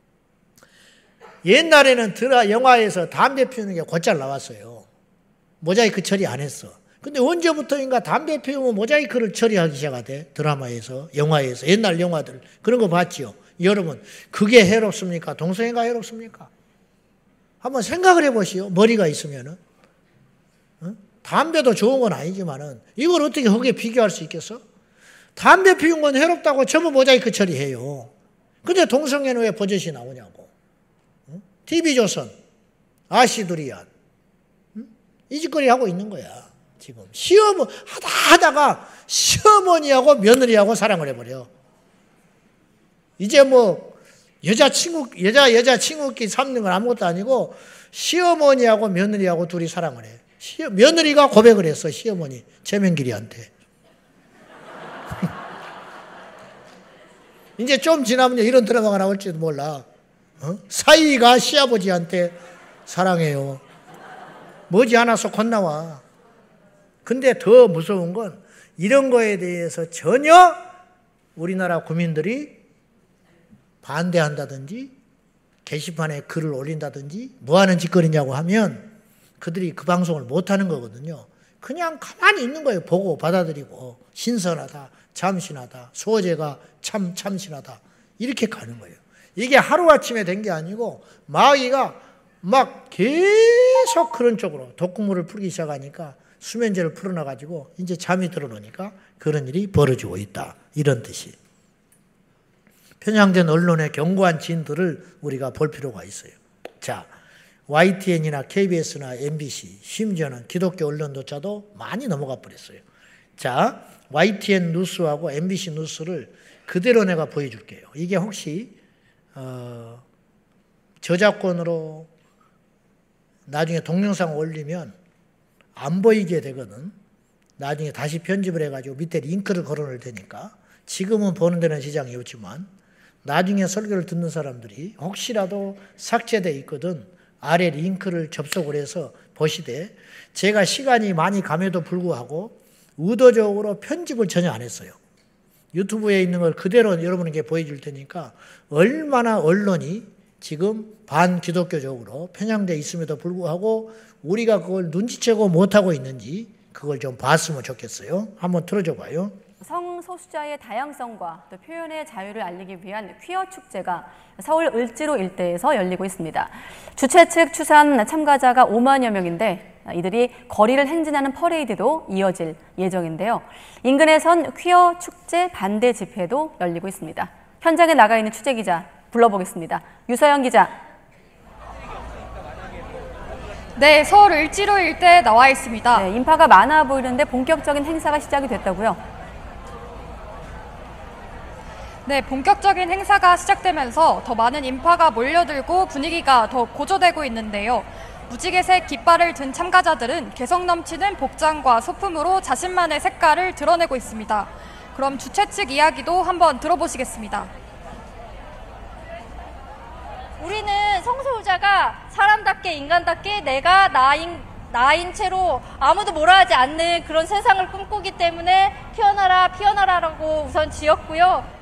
옛날에는 드라 영화에서 담배 피우는 게 곧잘 나왔어요. 모자이크 처리 안 했어. 근데 언제부터인가 담배 피우면 모자이크를 처리하기 시작하대. 드라마에서, 영화에서. 옛날 영화들. 그런 거 봤지요. 여러분, 그게 해롭습니까? 동성애가 해롭습니까? 한번 생각을 해보시오. 머리가 있으면은. 어? 담배도 좋은 건 아니지만은 이걸 어떻게 거기에 비교할 수 있겠어? 담배 피운 건 해롭다고 전부 모자이크 처리해요. 근데 동성애는 왜 버젓이 나오냐고. 어? 티비조선, 아시두리안. 응? 이 짓거리 하고 있는 거야. 지금. 시어머, 하다 하다가 시어머니하고 며느리하고 사랑을 해버려. 이제 뭐 여자친구, 여자, 여자친구끼리 삼는 건 아무것도 아니고 시어머니하고 며느리하고 둘이 사랑을 해. 시어, 며느리가 고백을 했어, 시어머니. 최명길이한테. 이제 좀 지나면 이런 드라마가 나올지도 몰라. 어? 사위가 시아버지한테 사랑해요. 머지않아서 곧 나와. 근데 더 무서운 건 이런 거에 대해서 전혀 우리나라 국민들이 반대한다든지 게시판에 글을 올린다든지 뭐 하는 짓거리냐고 하면 그들이 그 방송을 못하는 거거든요. 그냥 가만히 있는 거예요. 보고 받아들이고 신선하다, 참신하다, 소재가 참 참신하다 이렇게 가는 거예요. 이게 하루아침에 된 게 아니고 마귀가 막 계속 그런 쪽으로 독극물을 풀기 시작하니까 수면제를 풀어놔가지고 이제 잠이 들어오니까 그런 일이 벌어지고 있다. 이런 뜻이. 편향된 언론의 견고한 진들을 우리가 볼 필요가 있어요. 자, 와이티엔이나 케이비에스나 엠비씨, 심지어는 기독교 언론조차도 많이 넘어가 버렸어요. 자, 와이티엔 뉴스하고 엠비씨 뉴스를 그대로 내가 보여줄게요. 이게 혹시 어, 저작권으로 나중에 동영상 올리면 안 보이게 되거든. 나중에 다시 편집을 해가지고 밑에 링크를 걸어놓을 테니까 지금은 보는 데는 지장이 없지만 나중에 설교를 듣는 사람들이 혹시라도 삭제되어 있거든 아래 링크를 접속을 해서 보시되 제가 시간이 많이 감에도 불구하고 의도적으로 편집을 전혀 안 했어요. 유튜브에 있는 걸 그대로 여러분에게 보여줄 테니까 얼마나 언론이 지금 반기독교적으로 편향되어 있음에도 불구하고 우리가 그걸 눈치채고 못하고 있는지 그걸 좀 봤으면 좋겠어요. 한번 틀어줘 봐요. 성소수자의 다양성과 또 표현의 자유를 알리기 위한 퀴어 축제가 서울 을지로 일대에서 열리고 있습니다. 주최 측 추산 참가자가 오만여 명인데 이들이 거리를 행진하는 퍼레이드도 이어질 예정인데요. 인근에선 퀴어 축제 반대 집회도 열리고 있습니다. 현장에 나가 있는 취재기자 불러보겠습니다. 유서영 기자. 네, 서울 을지로 일대에 나와 있습니다. 네, 인파가 많아 보이는데 본격적인 행사가 시작이 됐다고요? 네, 본격적인 행사가 시작되면서 더 많은 인파가 몰려들고 분위기가 더 고조되고 있는데요. 무지개색 깃발을 든 참가자들은 개성 넘치는 복장과 소품으로 자신만의 색깔을 드러내고 있습니다. 그럼 주최 측 이야기도 한번 들어보시겠습니다. 우리는 성소수자가 사람답게 인간답게 내가 나인, 나인 채로 아무도 뭐라 하지 않는 그런 세상을 꿈꾸기 때문에 피어나라 피어나라라고 우선 지었고요.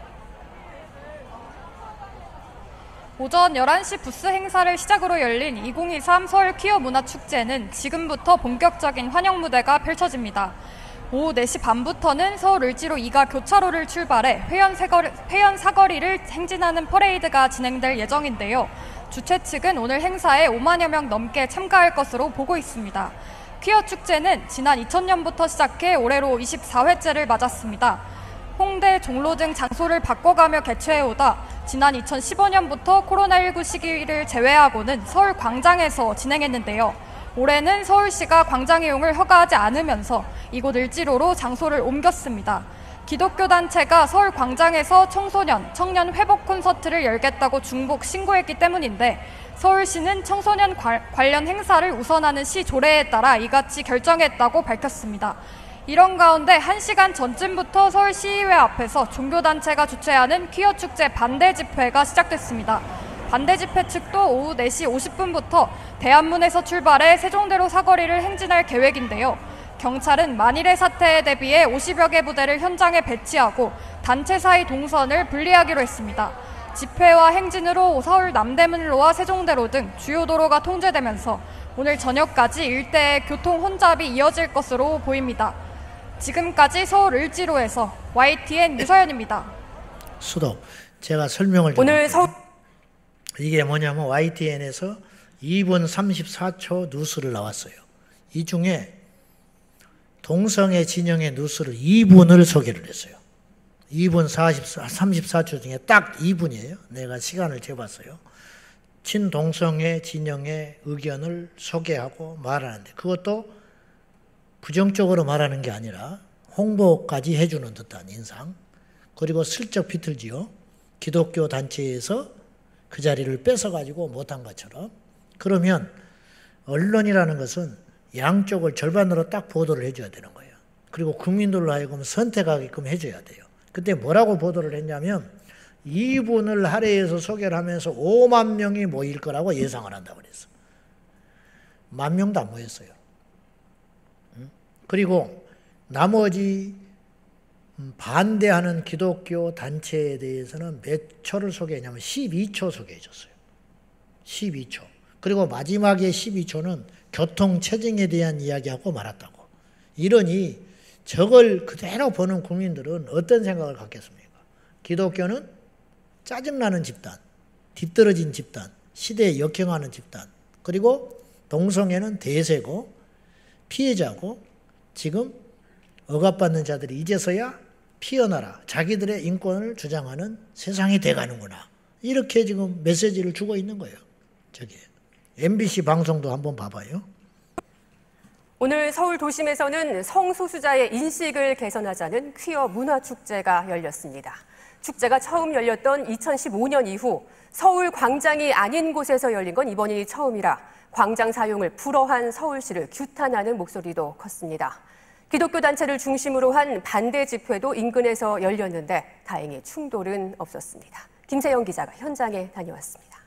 오전 열한 시 부스 행사를 시작으로 열린 이천이십삼 서울 퀴어 문화축제는 지금부터 본격적인 환영 무대가 펼쳐집니다. 오후 네 시 반부터는 서울 을지로 이 가 교차로를 출발해 회원, 사거리, 회원 사거리를 행진하는 퍼레이드가 진행될 예정인데요. 주최 측은 오늘 행사에 오만여 명 넘게 참가할 것으로 보고 있습니다. 퀴어 축제는 지난 이천 년부터 시작해 올해로 이십사 회째를 맞았습니다. 홍대, 종로 등 장소를 바꿔가며 개최해오다 지난 이천십오 년부터 코로나십구 시기를 제외하고는 서울 광장에서 진행했는데요. 올해는 서울시가 광장 이용을 허가하지 않으면서 이곳 을지로로 장소를 옮겼습니다. 기독교 단체가 서울 광장에서 청소년, 청년 회복 콘서트를 열겠다고 중복 신고했기 때문인데 서울시는 청소년 관련 행사를 우선하는 시 조례에 따라 이같이 결정했다고 밝혔습니다. 이런 가운데 한 시간 전쯤부터 서울시의회 앞에서 종교단체가 주최하는 퀴어 축제 반대 집회가 시작됐습니다. 반대 집회 측도 오후 네 시 오십 분부터 대한문에서 출발해 세종대로 사거리를 행진할 계획인데요. 경찰은 만일의 사태에 대비해 오십여 개 부대를 현장에 배치하고 단체 사이 동선을 분리하기로 했습니다. 집회와 행진으로 서울 남대문로와 세종대로 등 주요 도로가 통제되면서 오늘 저녁까지 일대에 교통 혼잡이 이어질 것으로 보입니다. 지금까지 서울 을지로에서 와이티엔 유서연입니다. 수도 제가 설명을 좀 오늘 서울 이게 뭐냐면 와이티엔에서 이 분 삼십사 초 뉴스를 나왔어요. 이 중에 동성애 진영의 뉴스를 이 분을 소개를 했어요. 이 분 삼십사 초 중에 딱 이 분이에요. 내가 시간을 재봤어요. 친동성애 진영의 의견을 소개하고 말하는데 그것도 부정적으로 말하는 게 아니라 홍보까지 해주는 듯한 인상. 그리고 슬쩍 비틀지요. 기독교 단체에서 그 자리를 뺏어가지고 못한 것처럼. 그러면 언론이라는 것은 양쪽을 절반으로 딱 보도를 해줘야 되는 거예요. 그리고 국민들로 하여금 선택하게끔 해줘야 돼요. 그때 뭐라고 보도를 했냐면 이 분을 할애해서 소개를 하면서 오만 명이 모일 거라고 예상을 한다고 그랬어. 만 명도 안 모였어요. 그리고 나머지 반대하는 기독교 단체에 대해서는 몇 초를 소개했냐면 십이 초 소개해 줬어요. 십이 초. 그리고 마지막에 십이 초는 교통체증에 대한 이야기하고 말았다고. 이러니 저걸 그대로 보는 국민들은 어떤 생각을 갖겠습니까? 기독교는 짜증나는 집단, 뒤떨어진 집단, 시대에 역행하는 집단, 그리고 동성애는 대세고 피해자고 지금 억압받는 자들이 이제서야 피어나라. 자기들의 인권을 주장하는 세상이 돼가는구나. 이렇게 지금 메시지를 주고 있는 거예요. 저기 엠비씨 방송도 한번 봐봐요. 오늘 서울 도심에서는 성소수자의 인식을 개선하자는 퀴어 문화축제가 열렸습니다. 축제가 처음 열렸던 이천십오 년 이후 서울 광장이 아닌 곳에서 열린 건 이번이 처음이라 광장 사용을 불허한 서울시를 규탄하는 목소리도 컸습니다. 기독교 단체를 중심으로 한 반대 집회도 인근에서 열렸는데 다행히 충돌은 없었습니다. 김세영 기자가 현장에 다녀왔습니다.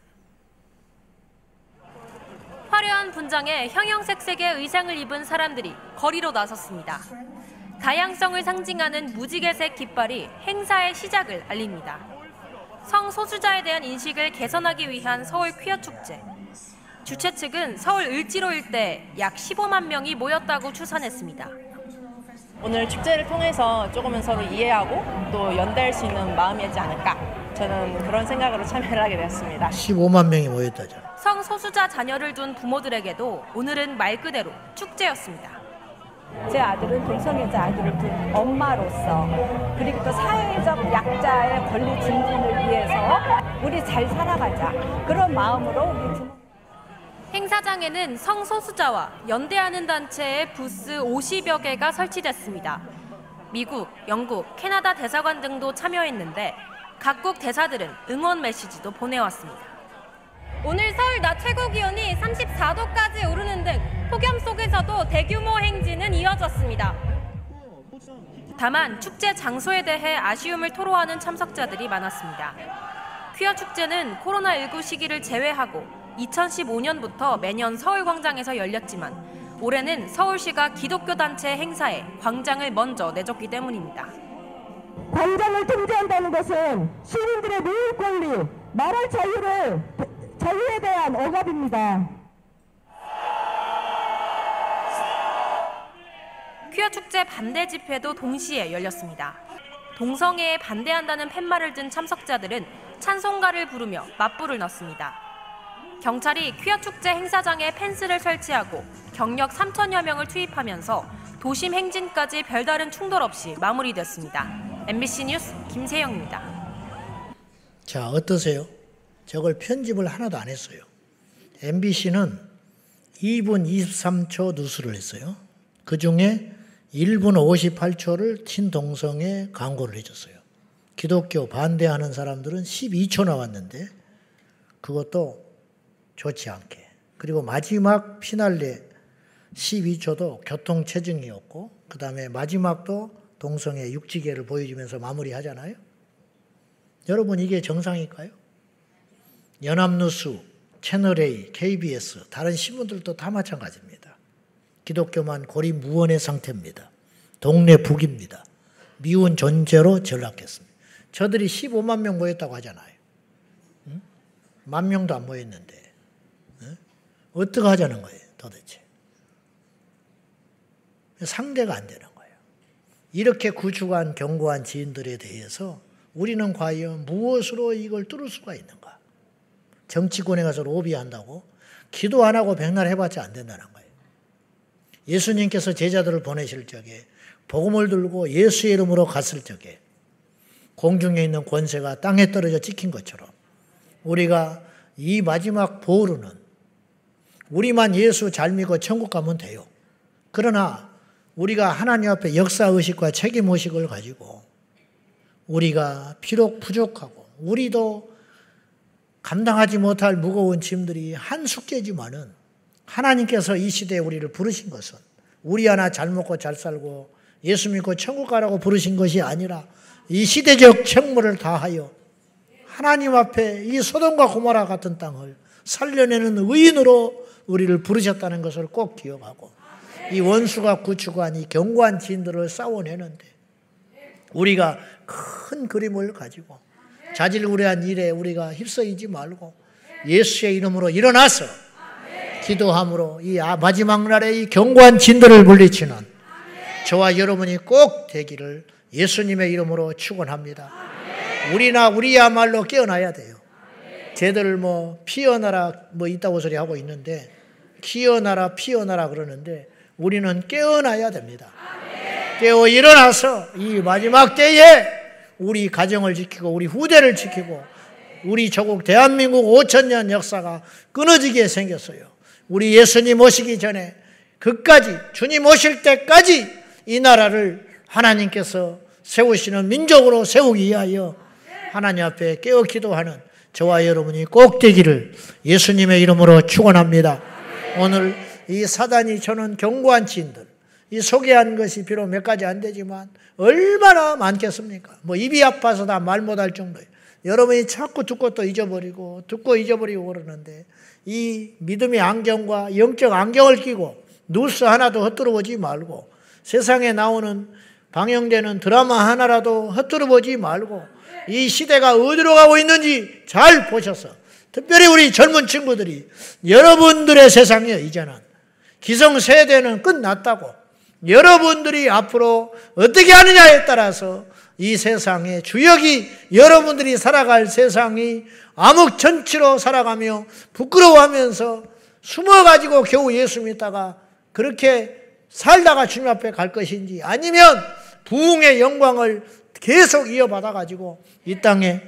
화려한 분장에 형형색색의 의상을 입은 사람들이 거리로 나섰습니다. 다양성을 상징하는 무지개색 깃발이 행사의 시작을 알립니다. 성소수자에 대한 인식을 개선하기 위한 서울 퀴어 축제. 주최 측은 서울 을지로 일대에 약 십오만 명이 모였다고 추산했습니다. 오늘 축제를 통해서 조금은 서로 이해하고 또 연대할 수 있는 마음이었지 않을까. 저는 그런 생각으로 참여를 하게 되었습니다. 십오만 명이 모였다죠. 성소수자 자녀를 둔 부모들에게도 오늘은 말 그대로 축제였습니다. 제 아들은 동성애자 아들을 둔 엄마로서 그리고 또 사회적 약자의 권리 증진을 위해서 우리 잘 살아가자 그런 마음으로 우리 부모 행사장에는 성소수자와 연대하는 단체의 부스 오십여 개가 설치됐습니다. 미국, 영국, 캐나다 대사관 등도 참여했는데 각국 대사들은 응원 메시지도 보내왔습니다. 오늘 서울 낮 최고기온이 삼십사 도까지 오르는 등 폭염 속에서도 대규모 행진은 이어졌습니다. 다만 축제 장소에 대해 아쉬움을 토로하는 참석자들이 많았습니다. 퀴어 축제는 코로나십구 시기를 제외하고 이천십오 년부터 매년 서울광장에서 열렸지만 올해는 서울시가 기독교 단체 행사에 광장을 먼저 내줬기 때문입니다. 광장을 통제한다는 것은 시민들의 누릴 권리, 말할 자유를 자유에 대한 억압입니다. 퀴어 축제 반대 집회도 동시에 열렸습니다. 동성애에 반대한다는 팻말을 든 참석자들은 찬송가를 부르며 맞불을 넣습니다. 경찰이 퀴어 축제 행사장에 펜스를 설치하고 경력 삼천여 명을 투입하면서 도심 행진까지 별다른 충돌 없이 마무리됐습니다. 엠비씨 뉴스 김세영입니다. 자, 어떠세요? 저걸 편집을 하나도 안 했어요. 엠비씨는 이 분 이십삼 초 뉴스를 했어요. 그중에 일 분 오십팔 초를 친동성에 광고를 해줬어요. 기독교 반대하는 사람들은 십이 초 나왔는데 그것도 좋지 않게. 그리고 마지막 피날레 십이 초도 교통체증이었고 그 다음에 마지막도 동성애 육지계를 보여주면서 마무리하잖아요. 여러분 이게 정상일까요? 연합뉴스, 채널A, 케이비에스, 다른 신문들도 다 마찬가지입니다. 기독교만 고리무원의 상태입니다. 동네 북입니다. 미운 존재로 전락했습니다. 저들이 십오만 명 모였다고 하잖아요. 응? 만 명도 안 모였는데 응? 어떻게 하자는 거예요 도대체. 상대가 안 되는 거예요. 이렇게 구축한 견고한 지인들에 대해서 우리는 과연 무엇으로 이걸 뚫을 수가 있는가. 정치권에 가서 로비한다고 기도 안 하고 백날 해봤자 안 된다는 거예요. 예수님께서 제자들을 보내실 적에 복음을 들고 예수의 이름으로 갔을 적에 공중에 있는 권세가 땅에 떨어져 찍힌 것처럼 우리가 이 마지막 보루는 우리만 예수 잘 믿고 천국 가면 돼요. 그러나 우리가 하나님 앞에 역사의식과 책임의식을 가지고 우리가 비록 부족하고 우리도 감당하지 못할 무거운 짐들이 한 숙제지만은 하나님께서 이 시대에 우리를 부르신 것은 우리 하나 잘 먹고 잘 살고 예수 믿고 천국 가라고 부르신 것이 아니라 이 시대적 책무를 다하여 하나님 앞에 이 소돔과 고모라 같은 땅을 살려내는 의인으로 우리를 부르셨다는 것을 꼭 기억하고 이 원수가 구축한 이 견고한 지인들을 싸워내는데 우리가 큰 그림을 가지고 자질구레한 일에 우리가 휩싸이지 말고 예수의 이름으로 일어나서 기도함으로 이 마지막 날에 이 견고한 진들을 물리치는 저와 여러분이 꼭 되기를 예수님의 이름으로 축원합니다. 우리나 우리야말로 깨어나야 돼요. 쟤들 뭐 피어나라 뭐 있다고 소리 하고 있는데 키어나라 피어나라 그러는데 우리는 깨어나야 됩니다. 깨어 일어나서 이 마지막 때에 우리 가정을 지키고 우리 후대를 지키고 우리 조국 대한민국 오천 년 역사가 끊어지게 생겼어요. 우리 예수님 오시기 전에 그까지 주님 오실 때까지 이 나라를 하나님께서 세우시는 민족으로 세우기 위하여 하나님 앞에 깨어 기도하는 저와 여러분이 꼭 되기를 예수님의 이름으로 축원합니다. 오늘 이 사단이 저는 견고한 지인들 이 소개한 것이 비록 몇 가지 안 되지만 얼마나 많겠습니까? 뭐 입이 아파서 다 말 못할 정도예요. 여러분이 자꾸 듣고 또 잊어버리고 듣고 잊어버리고 그러는데 이 믿음의 안경과 영적 안경을 끼고 뉴스 하나도 헛들어 보지 말고 세상에 나오는 방영되는 드라마 하나라도 헛들어 보지 말고 이 시대가 어디로 가고 있는지 잘 보셔서 특별히 우리 젊은 친구들이 여러분들의 세상이에요. 이제는 기성세대는 끝났다고 여러분들이 앞으로 어떻게 하느냐에 따라서 이 세상의 주역이 여러분들이 살아갈 세상이 암흑천치로 살아가며 부끄러워하면서 숨어가지고 겨우 예수 믿다가 그렇게 살다가 주님 앞에 갈 것인지 아니면 부흥의 영광을 계속 이어받아가지고 이 땅에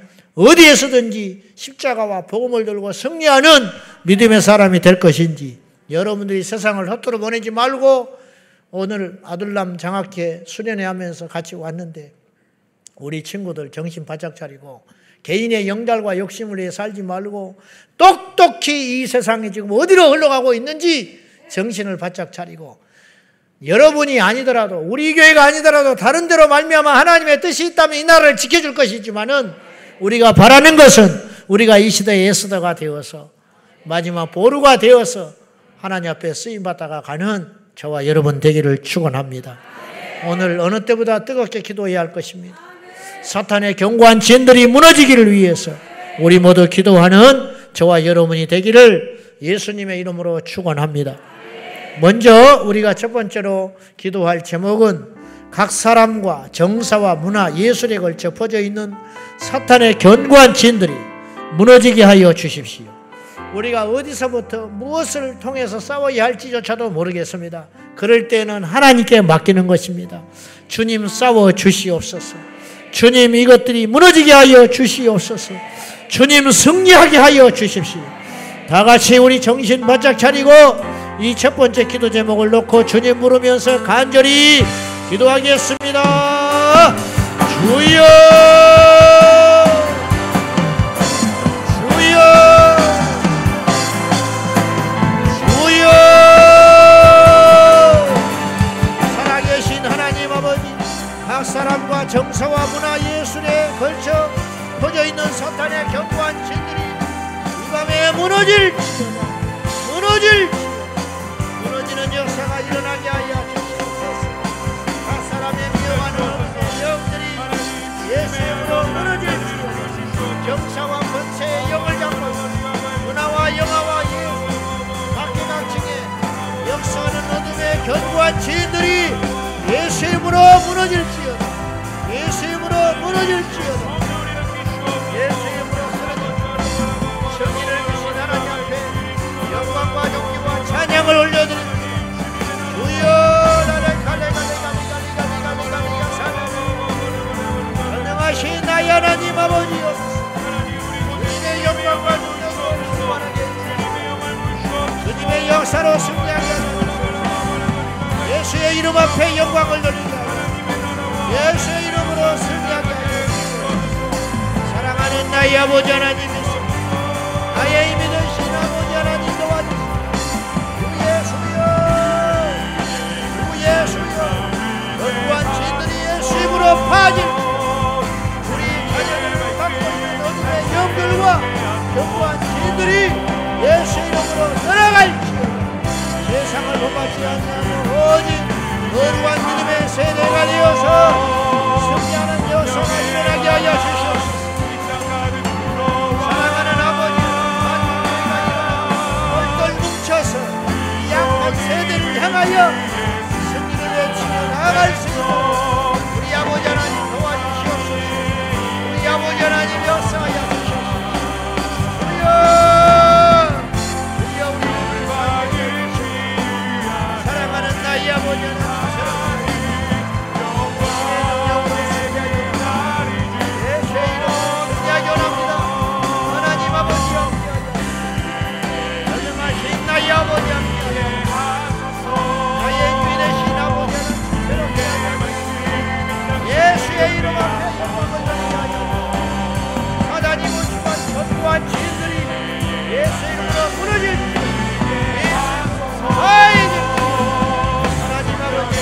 어디에서든지 십자가와 복음을 들고 승리하는 믿음의 사람이 될 것인지 여러분들이 세상을 헛되어 보내지 말고 오늘 아들남 장학회 수련회 하면서 같이 왔는데 우리 친구들 정신 바짝 차리고 개인의 영달과 욕심을 위해 살지 말고 똑똑히 이 세상이 지금 어디로 흘러가고 있는지 정신을 바짝 차리고 여러분이 아니더라도 우리 교회가 아니더라도 다른 데로 말미암아 하나님의 뜻이 있다면 이 나라를 지켜줄 것이지만은 우리가 바라는 것은 우리가 이 시대의 에스더가 되어서 마지막 보루가 되어서 하나님 앞에 쓰임받다가 가는 저와 여러분 되기를 축원합니다. 오늘 어느 때보다 뜨겁게 기도해야 할 것입니다. 사탄의 견고한 진들이 무너지기를 위해서 우리 모두 기도하는 저와 여러분이 되기를 예수님의 이름으로 축원합니다. 먼저 우리가 첫 번째로 기도할 제목은 각 사람과 정사와 문화, 예술에 걸쳐 퍼져 있는 사탄의 견고한 진들이 무너지게 하여 주십시오. 우리가 어디서부터 무엇을 통해서 싸워야 할지조차도 모르겠습니다. 그럴 때는 하나님께 맡기는 것입니다. 주님 싸워 주시옵소서. 주님 이것들이 무너지게 하여 주시옵소서. 주님 승리하게 하여 주십시오. 다 같이 우리 정신 바짝 차리고 이 첫 번째 기도 제목을 놓고 주님 부르면서 간절히 기도하겠습니다. 주여, 주여, 주여. 살아계신 하나님 아버지, 각 사람과 정서와 문화 예술에 걸쳐 퍼져있는 사탄의 견고한 진들이 이 밤에 무너질지어다. 무너질지어다. 무너지는 역사가 일어나게 하여 주시옵소서. 각 사람의 미워하는 영들이 예수의 이름으로 무너질지어다. 정사와 권세의 영을 잡고 문화와 영화와 예술 각계각층에 역사하는 어둠의 견고한 지인들이 예수의 이름으로 무너질지어다. 예수의 이름으로 무너질지어다. 예수의 이름으로 쓰러질지어다. 승리를 주신 하나님 앞에 영광과 존귀와 찬양을 올려드립니다. 주여, 나를 갈래갈래갈래갈래갈래갈래갈래갈래갈래 전능하신 나의 하나님 아버지여, 주님의 영광과 존귀를 충만하게 주님의 역사로 승리하게 하소서. 예수의 이름 앞에 영광을 돌리자. 예수의 이름으로 승리하게 하소서. 사랑하는 나의 아버지 하나님 있습니다. 나의 힘이 되신 아버지 하나님 도와주시고 주 예수여, 주 예수여. 견고한 진들이 예수 이름으로 파질 우리 자녀를 갖고 있는 어둠의 영들과 견고한 진들이 예수 이름으로 떠나갈지어다. 세상을 범하지 않는 오직 거룩한 믿음의 세대가 되어서 승리하는 역사가 일어나게 하여 주시옵소서. 사랑하는 아버지, 똘똘 뭉쳐서 이 약한 세대를 향하여 승리를 외치며 나아갈 수 있도록 우리 아버지 하나님 도와주시옵소서. 우리 아버지 하나님 역사하여 주시옵소서. 주여, 주여, 우리를 사랑해 주시옵소서. 사랑하는 나의 아버지 하나님, 예수의 이름 앞에 영광을 돌리게 하여 사단이고 주관 전부한 지인들이 예수의 이름으로 무너질지어다. 아이들 하나님 아버지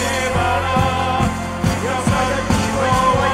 역사하여 주시고 인도하여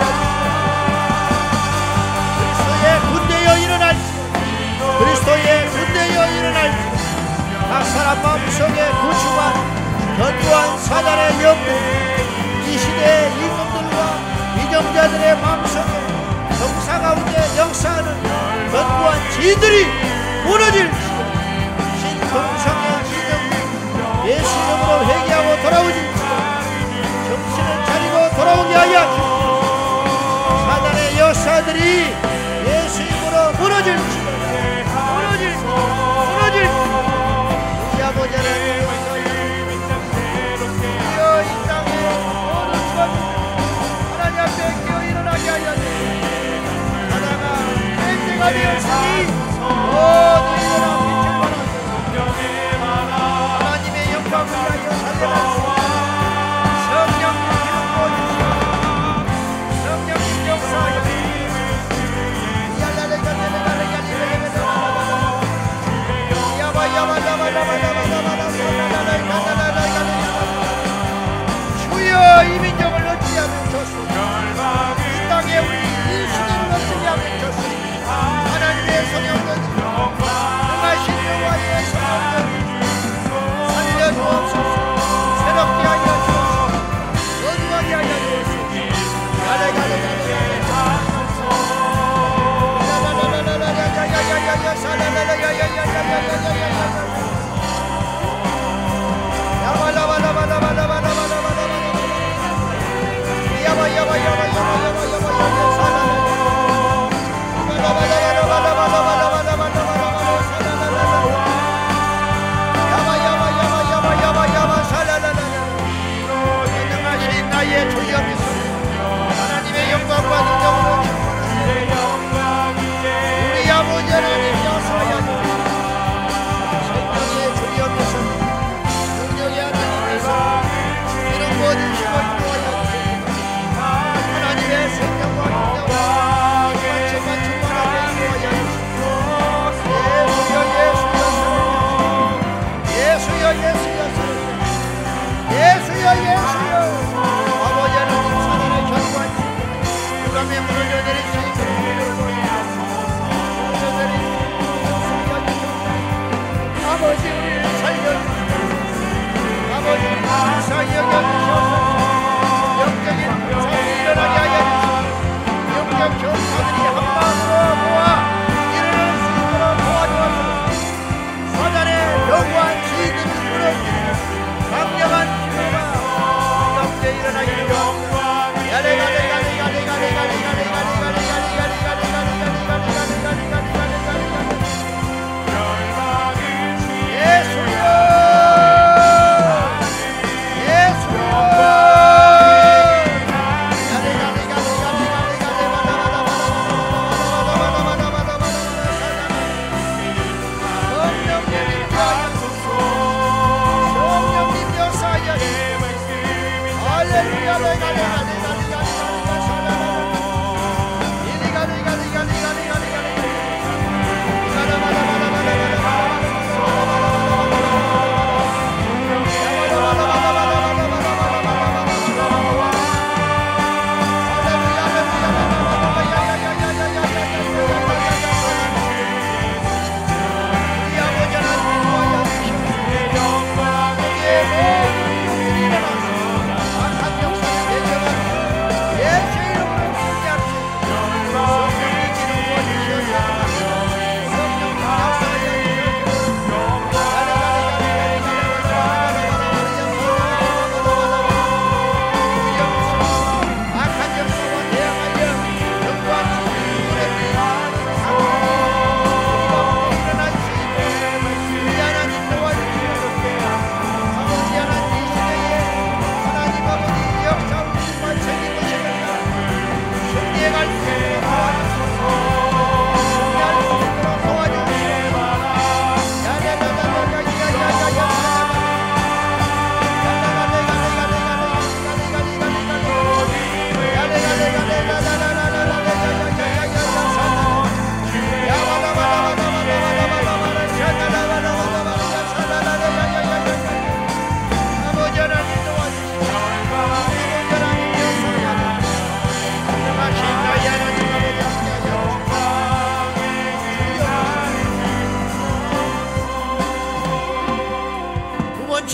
주시고 그리스도의 군대여 일어날지어다. 그리스도의 군대여 일어날지어다. 각 사람 마음속에 구축한 견고한 사단의 영들, 이 시대의 임금들과 이정자들의 마음속에 정사 가운데 역사하는 견고한 지들이 무너질지어다. 신통성의 이정들 예수 이름으로 회개하고 돌아오질지어다. 정신을 차리고 돌아오게 하여 주시옵소서. 사단의 역사들이 예수 이름으로 무너질지어다. 무너질지어다. 무너질지어다. 우리 아버지 하나님, 이 땅에 모든 것을 하나님 앞에 끼어 일어나게 하여 주시옵소서. 하나가 맹세가 되었으니 모두 일어나 빛을 발하소서. 하나님의 영광을 위하여 살려달소서. 성령님 기름 부어주시옵소서. 성령님 역사하여 주여, 이 민족을 어찌하면 좋습니까? 이 땅에 우리 이 시대를 어찌하면 좋습니까? 하나님의 성령같이 능하신 여호와의 성령같이 살려주옵소서. 새롭게 하여 주옵소서. 거룩하게 하여 주옵소서. 가래 가래 가래 하나님의 영광과 능력으로 우리 아버지 하나님 역사하여 생명의 주여 능력의 하나님께서 이런 모든 힘을 도와주시옵소서.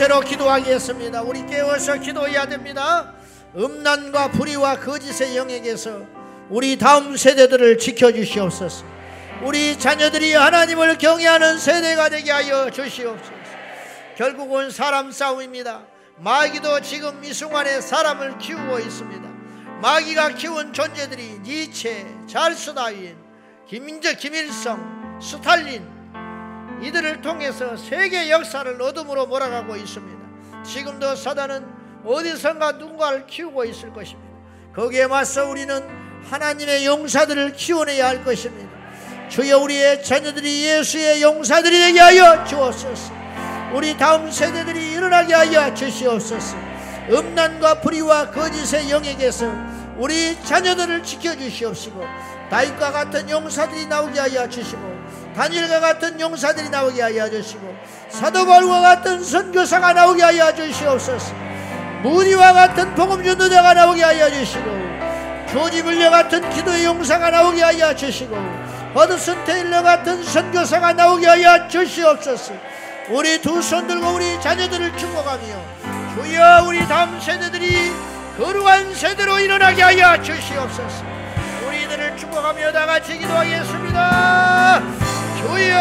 번째로 기도하겠습니다. 우리 깨워서 기도해야 됩니다. 음란과 불의와 거짓의 영역에서 우리 다음 세대들을 지켜주시옵소서. 우리 자녀들이 하나님을 경외하는 세대가 되게 하여 주시옵소서. 결국은 사람 싸움입니다. 마귀도 지금 이 순간에 사람을 키우고 있습니다. 마귀가 키운 존재들이 니체, 찰스 다윈, 김민재, 김일성, 스탈린, 이들을 통해서 세계 역사를 어둠으로 몰아가고 있습니다. 지금도 사단은 어디선가 누군가를 키우고 있을 것입니다. 거기에 맞서 우리는 하나님의 용사들을 키워내야 할 것입니다. 주여, 우리의 자녀들이 예수의 용사들이 되게 하여 주옵소서. 우리 다음 세대들이 일어나게 하여 주시옵소서. 음란과 불의와 거짓의 영역에서 우리 자녀들을 지켜주시옵시고, 다윗과 같은 용사들이 나오게 하여 주시고, 다니엘과 같은 용사들이 나오게 하여 주시고, 사도 바울과 같은 선교사가 나오게 하여 주시옵소서. 무리와 같은 복음 전도자가 나오게 하여 주시고, 조지 물려 같은 기도의 용사가 나오게 하여 주시고, 허드슨 테일러 같은 선교사가 나오게 하여 주시옵소서. 우리 두 손 들고 우리 자녀들을 축복하며, 주여, 우리 다음 세대들이 거룩한 세대로 일어나게 하여 주시옵소서. 우리들을 축복하며 다 같이 기도하겠습니다. 주여,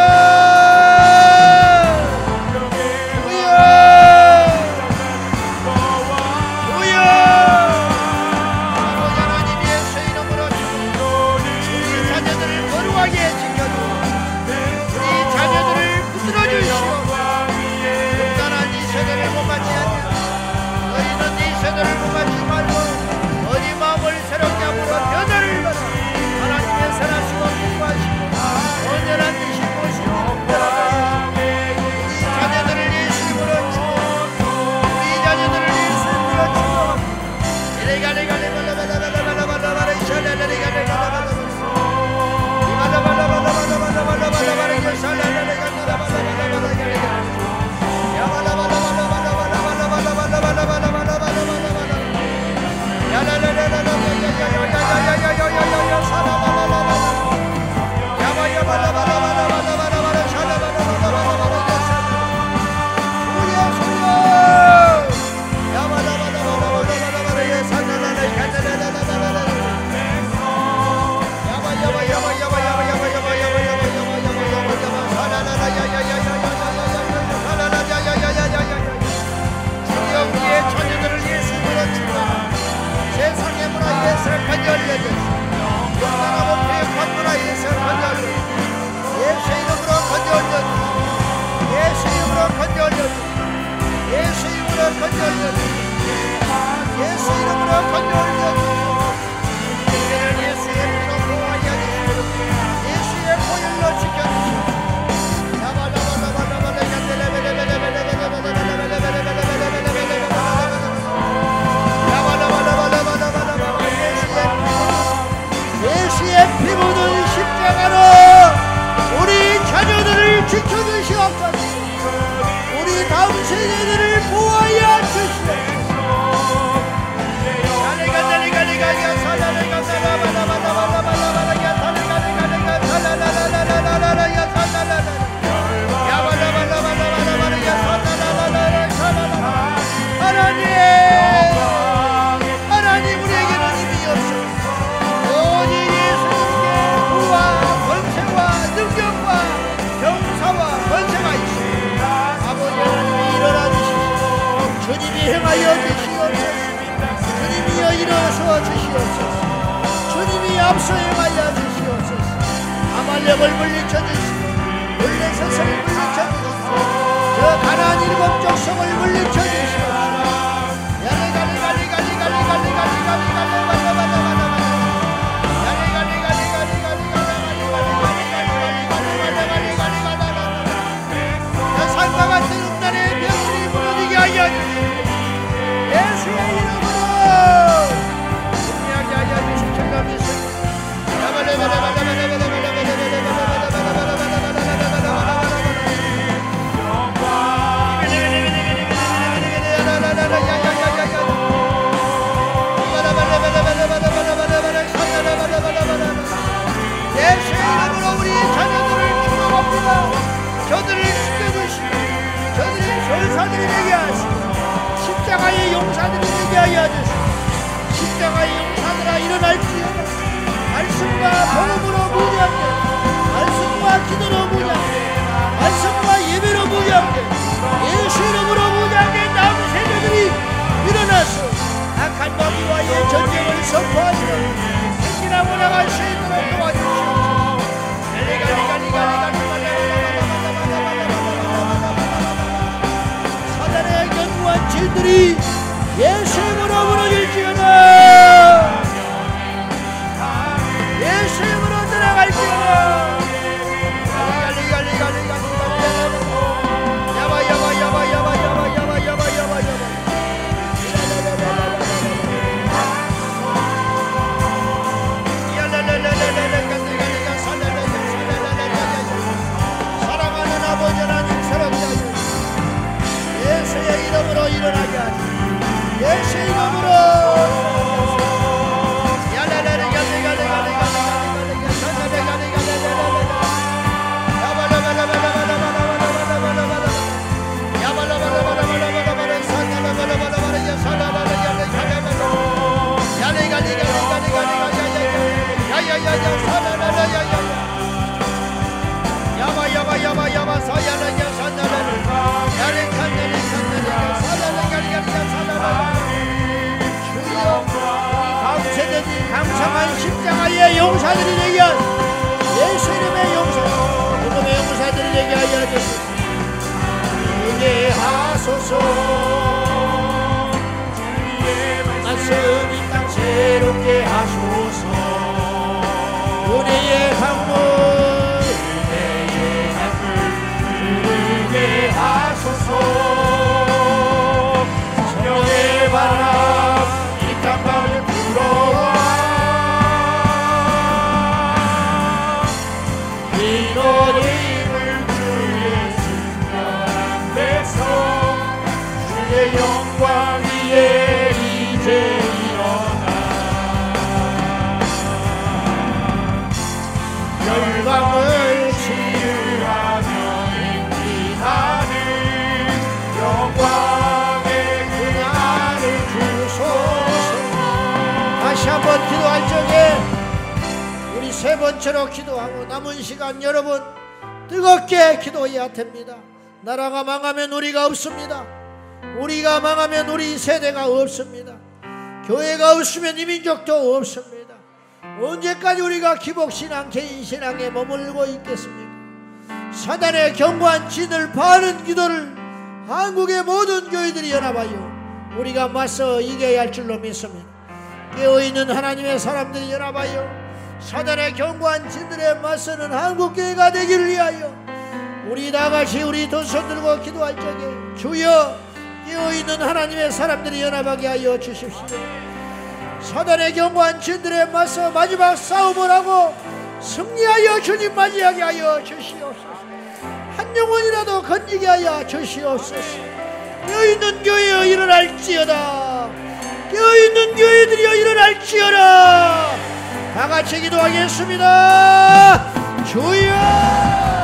주여, 주여. 아버지 하나님, 예수의 이름으로 우리 자녀들을 거룩하게 지켜주고 우리 자녀들을 붙들어 주시옵소서. 극단한 이 세대를 못 받지 않냐. 너희는 이 세대를 못 받지 말고 어디 마음을 새롭게 함으로 변화를 받아 하나님의 선하시고 공부하시고 온전한 뜻이 무엇이고 우리 자녀들을 예수님으로 주고 우리 자녀들을 예수님으로 주고 내가 내가 내가 내가 내가 내가 내가 내가 내가 내가 내가 일어나게 하여 주시옵소서. 십자가의 용사들아 일어날지어다. 말씀과 복음으로 무장돼, 말씀과 기도로 무장돼, 말씀과 예배로 무장돼, 예수 이름으로 무장된 남은 세대들이 일어나서 악한 마귀와의 전쟁을 선포하시고 생기라고 나갈 수 있도록 도와주시옵소서. 사단의 견고한 진들이 예수 이름으로 무너질지어다. 예수 이름으로 들어갈지어다. 야바 야바 야바 야바 야바 야바 야바 야바 야바. 사랑하는 아버지 하나님 사랑하여 예수의 이름으로 일어나게 하시고 예수 이름으로 강성한 십자가의 용사들이 되게 하여 예수 이름의 용사, 복음의 용사들이 되게 하여 주시옵소서. 이게 하소서. 말씀 이 땅 새롭게 하소서. 은혜의 강물, 은혜의 강물 흐르게 하소서. 성령의 바람 이 땅 가운데 불어와 너를 입을 주의 승리한 백성 주의 영광 위에 이제 일어나 열방을 치유하며 행진하는 영광의 그날을 주소서. 다시 한번 기도할 적에 세 번째로 기도하고 남은 시간 여러분 뜨겁게 기도해야 됩니다. 나라가 망하면 우리가 없습니다. 우리가 망하면 우리 세대가 없습니다. 교회가 없으면 이 민족도 없습니다. 언제까지 우리가 기복신앙 개인신앙에 머물고 있겠습니까? 사단의 견고한 진을 파는 기도를 한국의 모든 교회들이 연합하여 우리가 맞서 이겨야 할 줄로 믿습니다. 깨어있는 하나님의 사람들이 연합하여 사단의 견고한 진들에 맞서는 한국교회가 되기를 위하여 우리 다같이 우리 두 손 들고 기도할 적에 주여 깨어있는 하나님의 사람들이 연합하게 하여 주십시오. 사단의 견고한 진들에 맞서 마지막 싸움을 하고 승리하여 주님 맞이하게 하여 주시옵소서. 한 영혼이라도 건지게 하여 주시옵소서. 깨어있는 교회여 일어날지어다. 깨어있는 교회들이여 일어날지어다. 다같이 기도하겠습니다. 주여